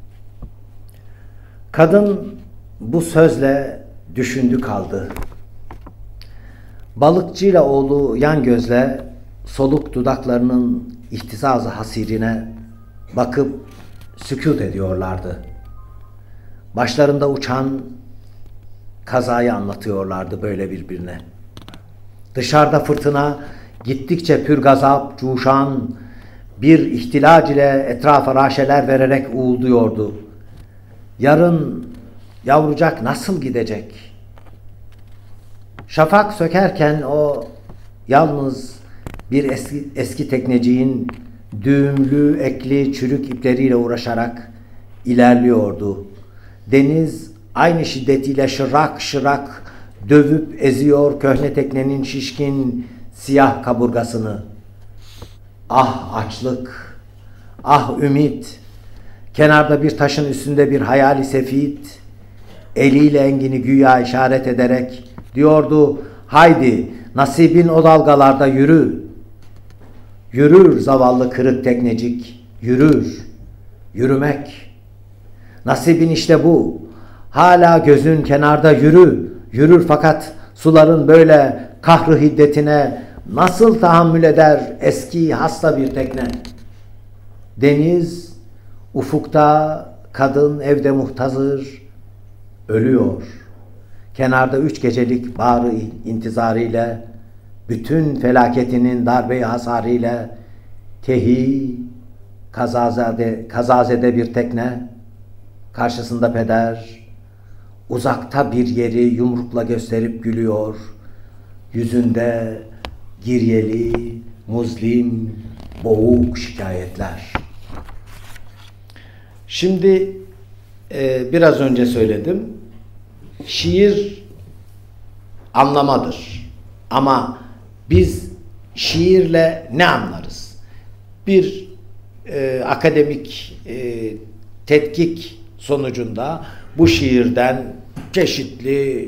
S1: Kadın bu sözle düşündü kaldı. Balıkçıyla oğlu yan gözle soluk dudaklarının ihtizazı hasirine bakıp sükût ediyorlardı. Başlarında uçan kazayı anlatıyorlardı böyle birbirine. Dışarıda fırtına gittikçe pür gazap, cuşan bir ihtilac ile etrafa raşeler vererek uğulduyordu. Yarın yavrucak nasıl gidecek? Şafak sökerken o yalnız bir eski, eski tekneciğin düğümlü, ekli, çürük ipleriyle uğraşarak ilerliyordu. Deniz aynı şiddetiyle şırak şırak dövüp eziyor köhne teknenin şişkin siyah kaburgasını. Ah açlık, ah ümit, kenarda bir taşın üstünde bir hayali sefit, eliyle engini güya işaret ederek diyordu, haydi nasibin o dalgalarda yürü. Yürür zavallı kırık teknecik, yürür. Yürümek. Nasibin işte bu. Hala gözün kenarda yürü. Yürür fakat suların böyle kahrı hiddetine nasıl tahammül eder eski hasta bir tekne? Deniz, ufukta kadın evde muhtazır, ölüyor. Kenarda üç gecelik bağrı intizarıyla, bütün felaketinin darbe-i hasarıyla tehi, kazazade, kazazede bir tekne, karşısında peder, uzakta bir yeri yumrukla gösterip gülüyor, yüzünde giryeli, muzlim, boğuk şikayetler. Şimdi e, biraz önce söyledim, şiir anlamadır. Ama biz şiirle ne anlarız? Bir e, akademik e, tetkik sonucunda bu şiirden çeşitli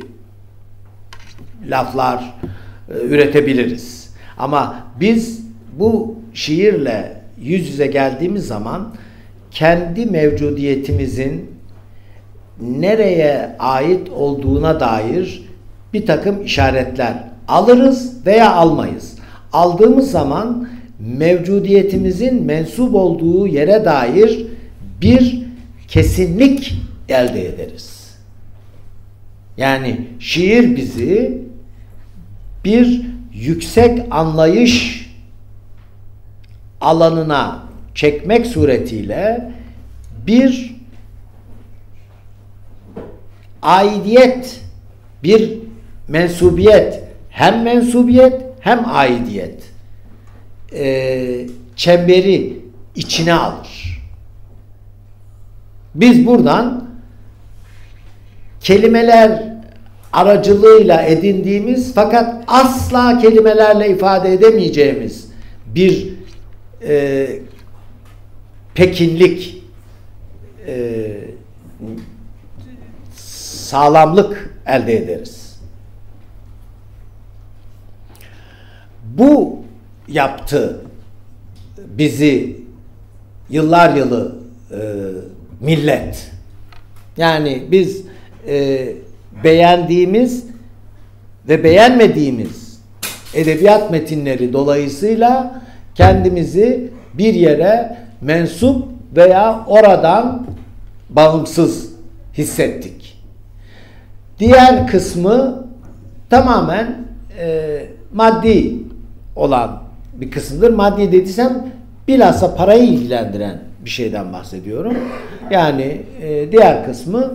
S1: laflar e, üretebiliriz. Ama biz bu şiirle yüz yüze geldiğimiz zaman kendi mevcudiyetimizin nereye ait olduğuna dair bir takım işaretler alırız veya almayız. Aldığımız zaman mevcudiyetimizin mensup olduğu yere dair bir kesinlik elde ederiz. Yani şiir bizi bir yüksek anlayış alanına çekmek suretiyle bir aidiyet, bir mensubiyet, hem mensubiyet hem aidiyet e, çemberi içine alır. Biz buradan kelimeler aracılığıyla edindiğimiz fakat asla kelimelerle ifade edemeyeceğimiz bir e, pekinlik, e, sağlamlık elde ederiz. Bu yaptı bizi yıllar yılı e, millet. Yani biz e, beğendiğimiz ve beğenmediğimiz edebiyat metinleri dolayısıyla kendimizi bir yere mensup veya oradan bağımsız hissettik. Diğer kısmı tamamen e, maddi olan bir kısımdır. Maddi dediysem bilhassa parayı ilgilendiren bir şeyden bahsediyorum. Yani e, diğer kısmı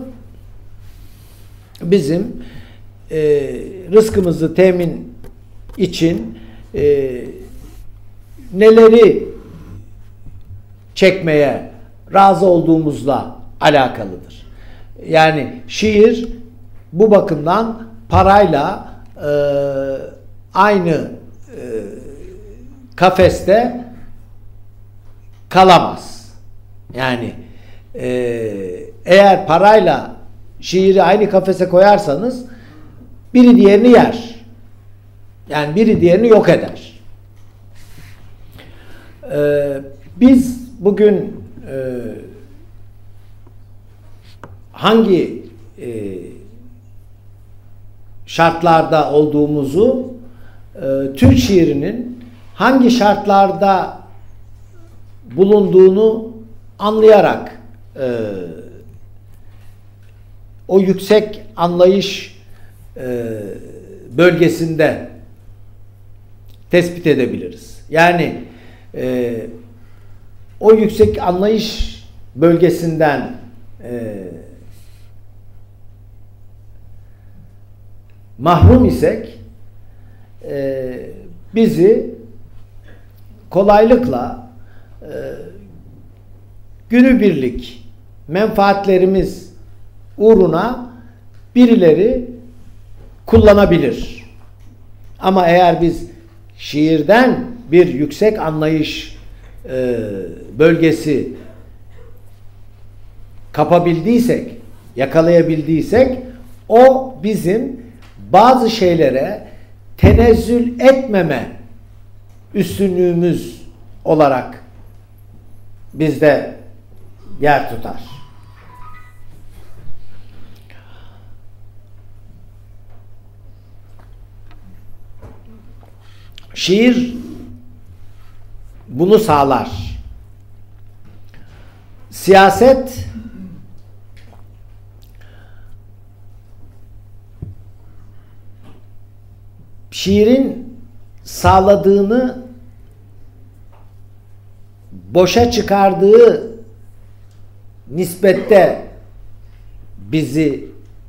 S1: bizim e, rızkımızı temin için e, neleri çekmeye razı olduğumuzla alakalıdır. Yani şiir bu bakımdan parayla e, aynı e, kafeste kalamaz. Yani e, eğer parayla şiiri aynı kafese koyarsanız biri diğerini yer. Yani biri diğerini yok eder. Ee, biz bugün e, hangi e, şartlarda olduğumuzu e, Türk şiirinin hangi şartlarda bulunduğunu anlayarak e, o yüksek anlayış e, bölgesinde tespit edebiliriz. Yani e, o yüksek anlayış bölgesinden e, mahrum isek e, bizi kolaylıkla e, günübirlik menfaatlerimiz uğruna birileri kullanabilir. Ama eğer biz şiirden bir yüksek anlayış e, bölgesi kapabildiysek, yakalayabildiysek o bizim bazı şeylere tenezzül etmeme üstünlüğümüz olarak bizde yer tutar. Şiir bunu sağlar. Siyaset şiirin sağladığını boşa çıkardığı nispette bizi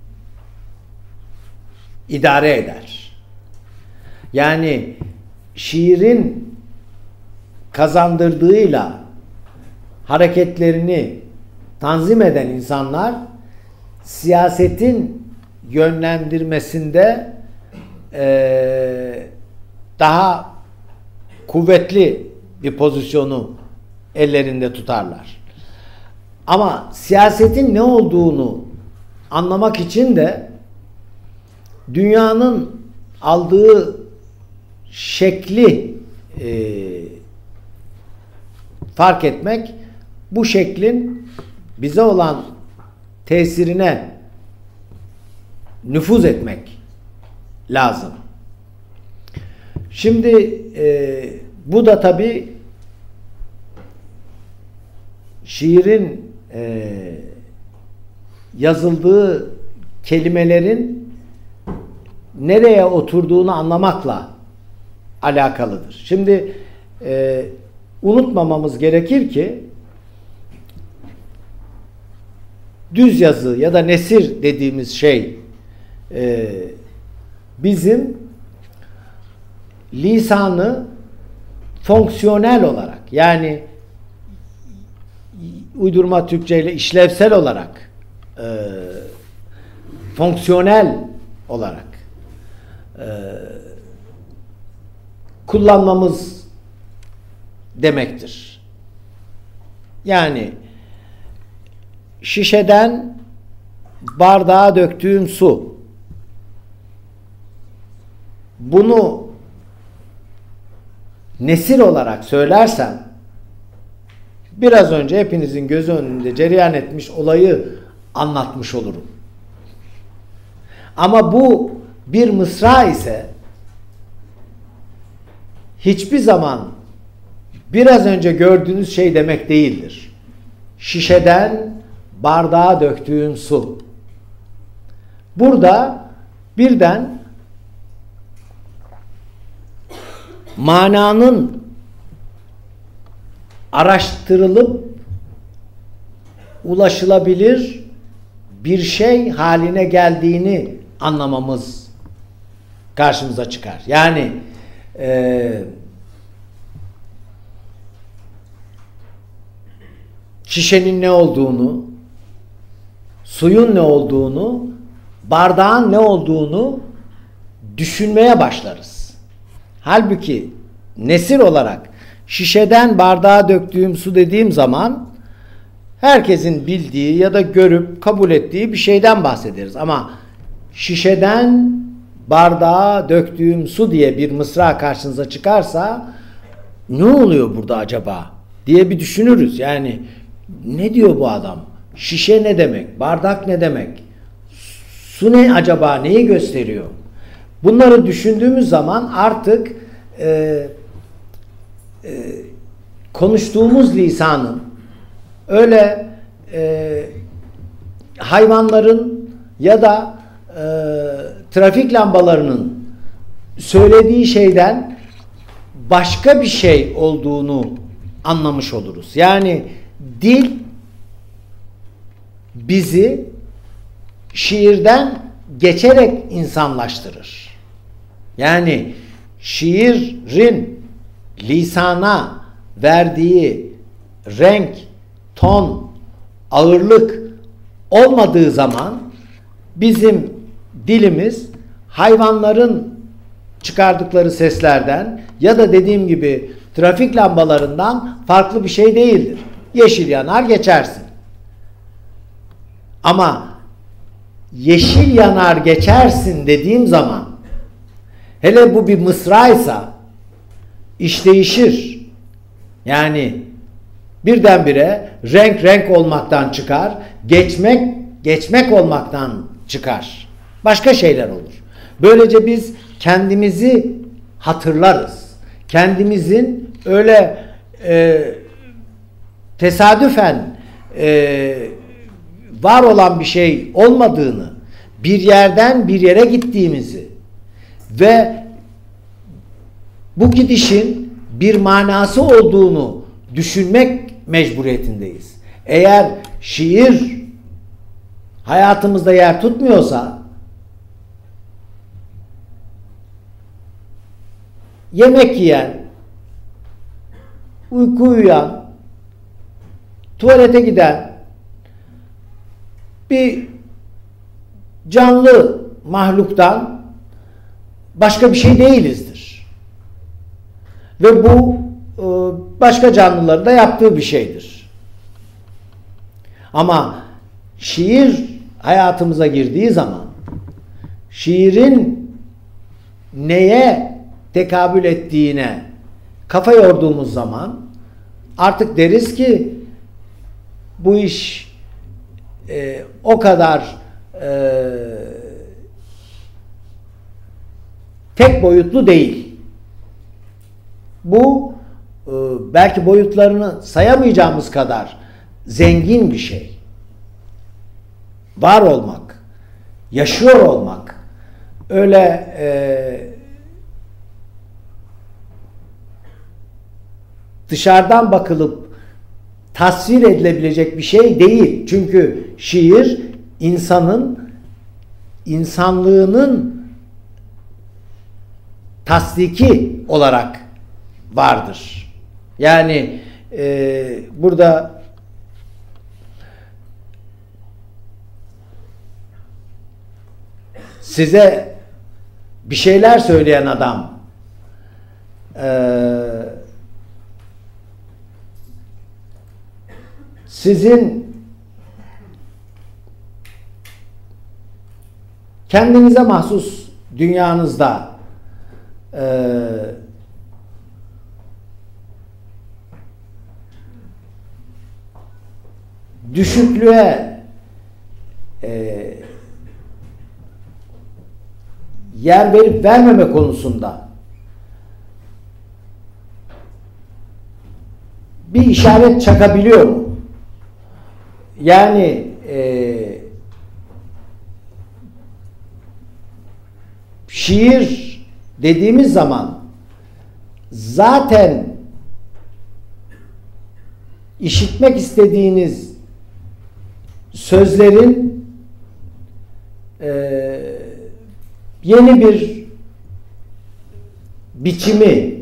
S1: idare eder. Yani şiirin kazandırdığıyla hareketlerini tanzim eden insanlar siyasetin yönlendirmesinde e, daha kuvvetli bir pozisyonu ellerinde tutarlar. Ama siyasetin ne olduğunu anlamak için de dünyanın aldığı şekli e, fark etmek, bu şeklin bize olan tesirine nüfuz etmek lazım. Şimdi e, bu da tabii şiirin e, yazıldığı kelimelerin nereye oturduğunu anlamakla alakalıdır. Şimdi e, unutmamamız gerekir ki düz yazı ya da nesir dediğimiz şey e, bizim lisanı fonksiyonel olarak, yani uydurma Türkçe ile işlevsel olarak, e, fonksiyonel olarak e, kullanmamız demektir. Yani şişeden bardağa döktüğüm su, bunu nesir olarak söylersem biraz önce hepinizin gözü önünde cereyan etmiş olayı anlatmış olurum. Ama bu bir mısra ise hiçbir zaman biraz önce gördüğünüz şey demek değildir. Şişeden bardağa döktüğün su. Burada birden mananın araştırılıp ulaşılabilir bir şey haline geldiğini anlamamız karşımıza çıkar. Yani e, şişenin ne olduğunu, suyun ne olduğunu, bardağın ne olduğunu düşünmeye başlarız. Halbuki nesir olarak şişeden bardağa döktüğüm su dediğim zaman herkesin bildiği ya da görüp kabul ettiği bir şeyden bahsederiz. Ama şişeden bardağa döktüğüm su diye bir mısra karşınıza çıkarsa ne oluyor burada acaba diye bir düşünürüz. Yani ne diyor bu adam? Şişe ne demek? Bardak ne demek? Su ne acaba? Neyi gösteriyor? Bunları düşündüğümüz zaman artık e, e, konuştuğumuz lisanın öyle e, hayvanların ya da e, trafik lambalarının söylediği şeyden başka bir şey olduğunu anlamış oluruz. Yani dil bizi şiirden geçerek insanlaştırır. Yani şiirin lisana verdiği renk, ton, ağırlık olmadığı zaman bizim dilimiz hayvanların çıkardıkları seslerden ya da dediğim gibi trafik lambalarından farklı bir şey değildir. Yeşil yanar geçersin. Ama yeşil yanar geçersin dediğim zaman, hele bu bir mısraysa iş değişir. Yani birdenbire renk renk olmaktan çıkar, geçmek geçmek olmaktan çıkar. Başka şeyler olur. Böylece biz kendimizi hatırlarız. Kendimizin öyle e, tesadüfen e, var olan bir şey olmadığını, bir yerden bir yere gittiğimizi ve bu gidişin bir manası olduğunu düşünmek mecburiyetindeyiz. Eğer şiir hayatımızda yer tutmuyorsa, yemek yiyen, uyku uyuyan, tuvalete giden bir canlı mahluktan başka bir şey değilizdir. Ve bu başka canlıların da yaptığı bir şeydir. Ama şiir hayatımıza girdiği zaman, şiirin neye tekabül ettiğine kafa yorduğumuz zaman artık deriz ki bu iş e, o kadar e, tek boyutlu değil. Bu e, belki boyutlarını sayamayacağımız kadar zengin bir şey. Var olmak, yaşıyor olmak, öyle e, dışarıdan bakılıp tasvir edilebilecek bir şey değil. Çünkü şiir insanın, insanlığının tasdiki olarak vardır. Yani e, burada size bir şeyler söyleyen adam e, sizin kendinize mahsus dünyanızda e, düşüklüğe e, yer verip vermeme konusunda bir işaret çakabiliyor mu? Yani e, şiir dediğimiz zaman zaten işitmek istediğiniz sözlerin e, yeni bir biçimi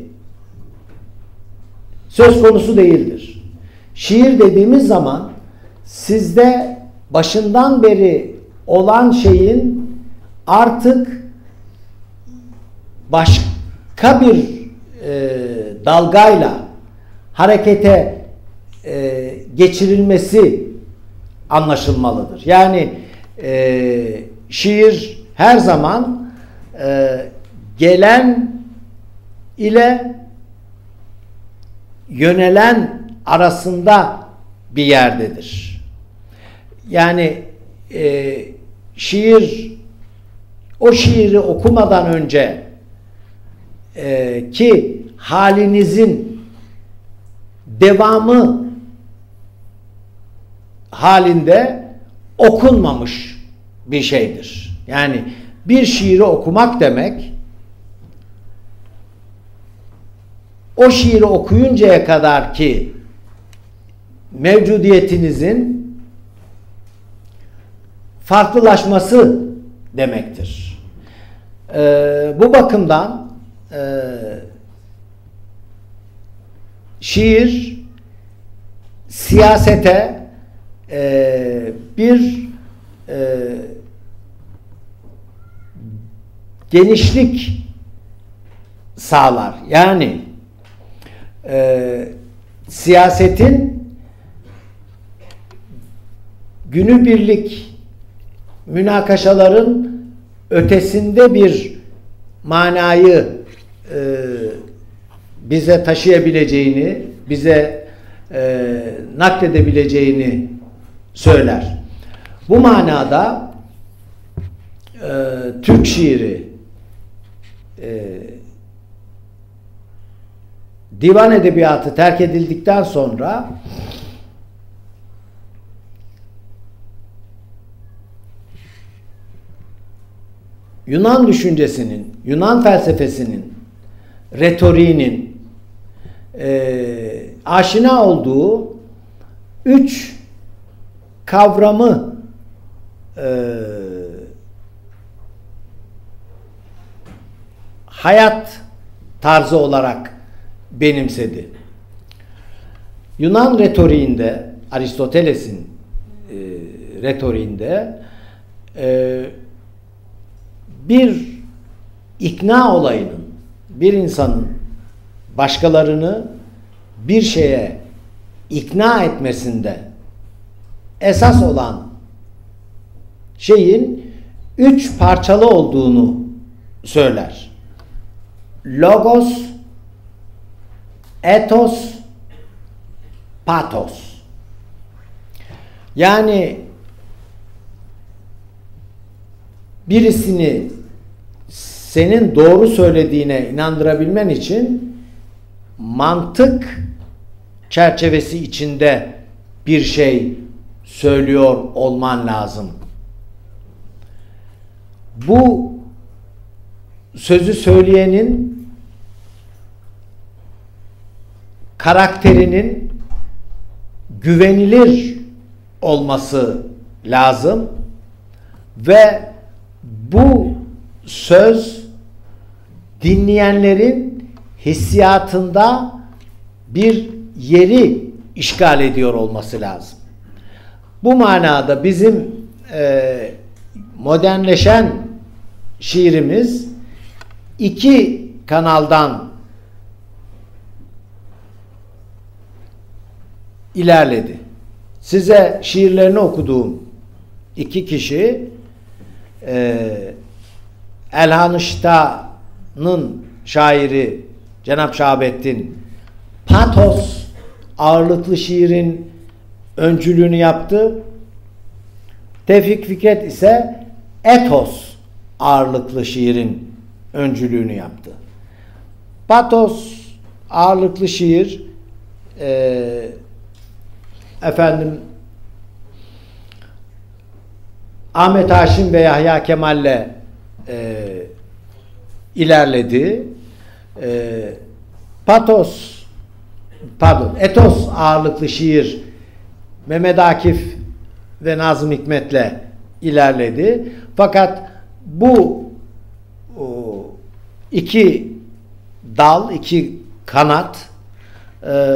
S1: söz konusu değildir. Şiir dediğimiz zaman sizde başından beri olan şeyin artık başka bir e, dalgayla harekete e, geçirilmesi anlaşılmalıdır. Yani e, şiir her zaman e, gelen ile yönelen arasında bir yerdedir. Yani e, şiir, o şiiri okumadan önce e, ki halinizin devamı halinde okunmamış bir şeydir. Yani bir şiiri okumak demek, o şiiri okuyuncaya kadar ki mevcudiyetinizin farklılaşması demektir. Ee, bu bakımdan e, şiir siyasete e, bir e, genişlik sağlar. Yani e, siyasetin günübirlik münakaşaların ötesinde bir manayı e, bize taşıyabileceğini, bize e, nakledebileceğini söyler. Bu manada e, Türk şiiri e, divan edebiyatı terk edildikten sonra Yunan düşüncesinin, Yunan felsefesinin, retoriğinin e, aşina olduğu üç kavramı e, hayat tarzı olarak benimsedi. Yunan retoriğinde, Aristoteles'in e, retoriğinde e, bir ikna olayının, bir insanın başkalarını bir şeye ikna etmesinde esas olan şeyin üç parçalı olduğunu söyler. Logos, ethos, pathos. Yani birisini senin doğru söylediğine inandırabilmen için mantık çerçevesi içinde bir şey söylüyor olman lazım. Bu sözü söyleyenin karakterinin güvenilir olması lazım ve bu söz dinleyenlerin hissiyatında bir yeri işgal ediyor olması lazım. Bu manada bizim e, modernleşen şiirimiz iki kanaldan ilerledi. Size şiirlerini okuduğum iki kişi e, Elhanışta'nın şairi Cenab-ı Şahabettin patos ağırlıklı şiirin öncülüğünü yaptı. Tevfik Fikret ise etos ağırlıklı şiirin öncülüğünü yaptı. Patos ağırlıklı şiir e, efendim Ahmet Haşim ve Yahya Kemal'le e, ilerledi. E, patos pardon etos ağırlıklı şiir Mehmet Akif ve Nazım Hikmet'le ilerledi. Fakat bu o, iki dal, iki kanat e,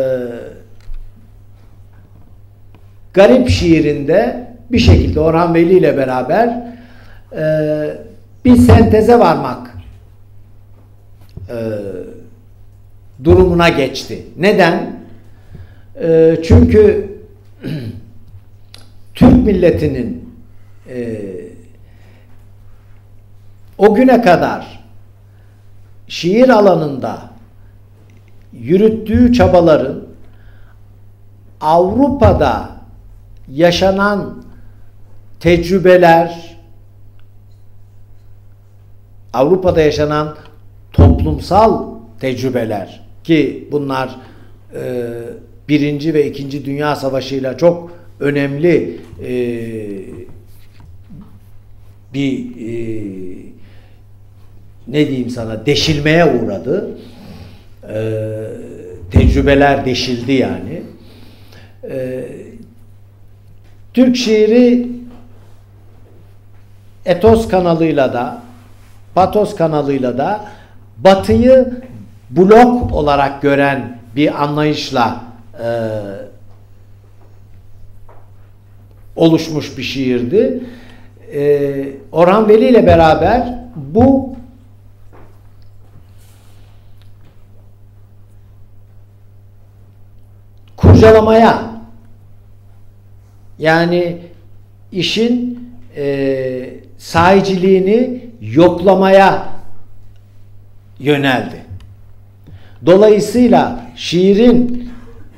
S1: garip şiirinde bir şekilde Orhan Veli ile beraber e, bir senteze varmak e, durumuna geçti. Neden? E, çünkü Türk milletinin e, o güne kadar şiir alanında yürüttüğü çabaların Avrupa'da yaşanan tecrübeler, Avrupa'da yaşanan toplumsal tecrübeler ki bunlar e, Birinci ve İkinci Dünya Savaşı'yla çok önemli e, bir e, ne diyeyim sana deşilmeye uğradı. E, tecrübeler deşildi yani. E, Türk şiiri etos kanalıyla da patos kanalıyla da Batı'yı blok olarak gören bir anlayışla e, oluşmuş bir şiirdi. E, Orhan Veli ile beraber bu kurcalamaya, yani işin e, sahiciliğini yoklamaya yöneldi. Dolayısıyla şiirin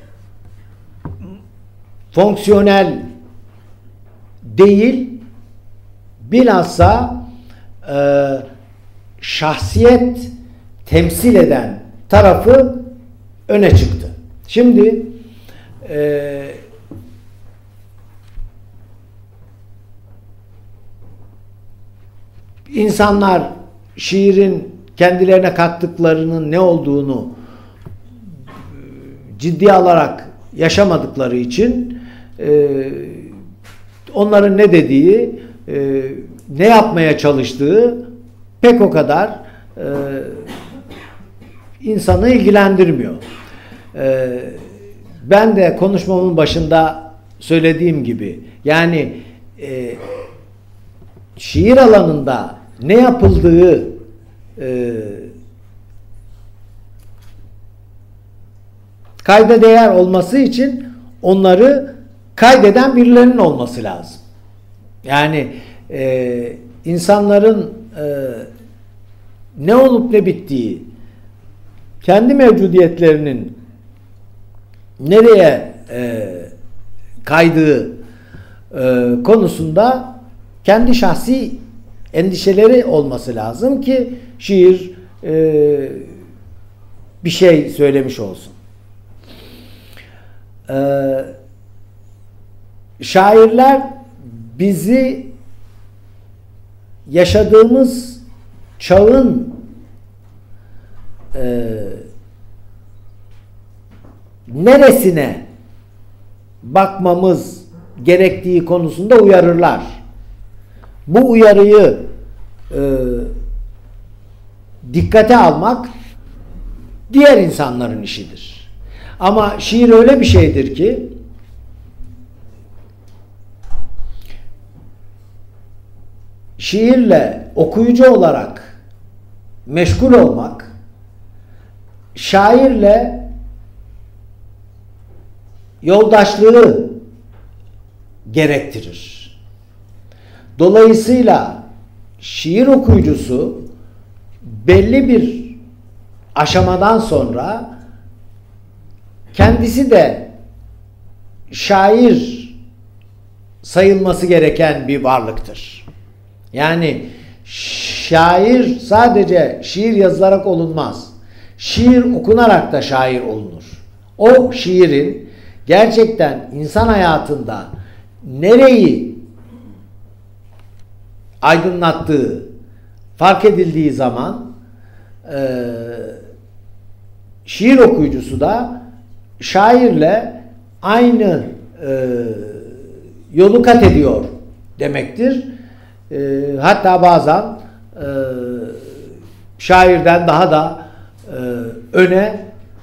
S1: fonksiyonel değil, bilhassa e, şahsiyet temsil eden tarafı öne çıktı. Şimdi e, insanlar şiirin kendilerine kattıklarının ne olduğunu ciddiye alarak yaşamadıkları için e, onların ne dediği, e, ne yapmaya çalıştığı pek o kadar e, insanı ilgilendirmiyor. E, ben de konuşmamın başında söylediğim gibi, yani e, şiir alanında ne yapıldığı e, kayda değer olması için onları kaydeden birilerinin olması lazım. Yani e, insanların e, ne olup ne bittiği, kendi mevcudiyetlerinin nereye e, kaydığı e, konusunda kendi şahsi endişeleri olması lazım ki şiir e, bir şey söylemiş olsun. Ee, şairler bizi yaşadığımız çağın e, neresine bakmamız gerektiği konusunda uyarırlar. Bu uyarıyı e, dikkate almak diğer insanların işidir. Ama şiir öyle bir şeydir ki şiirle okuyucu olarak meşgul olmak, şairle yoldaşlığı gerektirir. Dolayısıyla şiir okuyucusu belli bir aşamadan sonra kendisi de şair sayılması gereken bir varlıktır. Yani şair sadece şiir yazılarak olunmaz. Şiir okunarak da şair olunur. O şiirin gerçekten insan hayatında nereyi aydınlattığı fark edildiği zaman e, şiir okuyucusu da şairle aynı e, yolu kat ediyor demektir. E, hatta bazen e, şairden daha da e, öne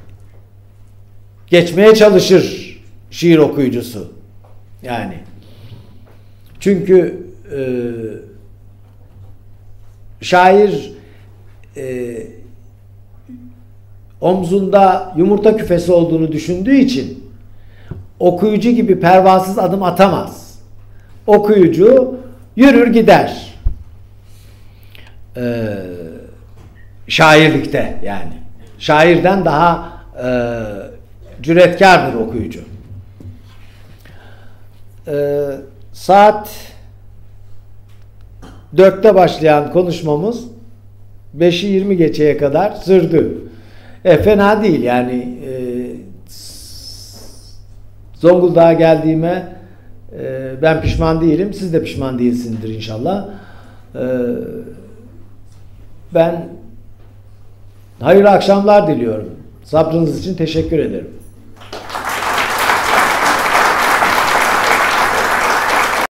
S1: geçmeye çalışır şiir okuyucusu. Yani çünkü e, şair e, omzunda yumurta küfesi olduğunu düşündüğü için okuyucu gibi pervasız adım atamaz. Okuyucu yürür gider. E, şairlikte yani. Şairden daha e, cüretkardır okuyucu. E, saat dörtte başlayan konuşmamız beşi yirmi geçeye kadar sürdü. E, fena değil yani. E, Zonguldak'a geldiğime e, ben pişman değilim. Siz de pişman değilsindir inşallah. E, ben hayırlı akşamlar diliyorum. Sabrınız için teşekkür ederim.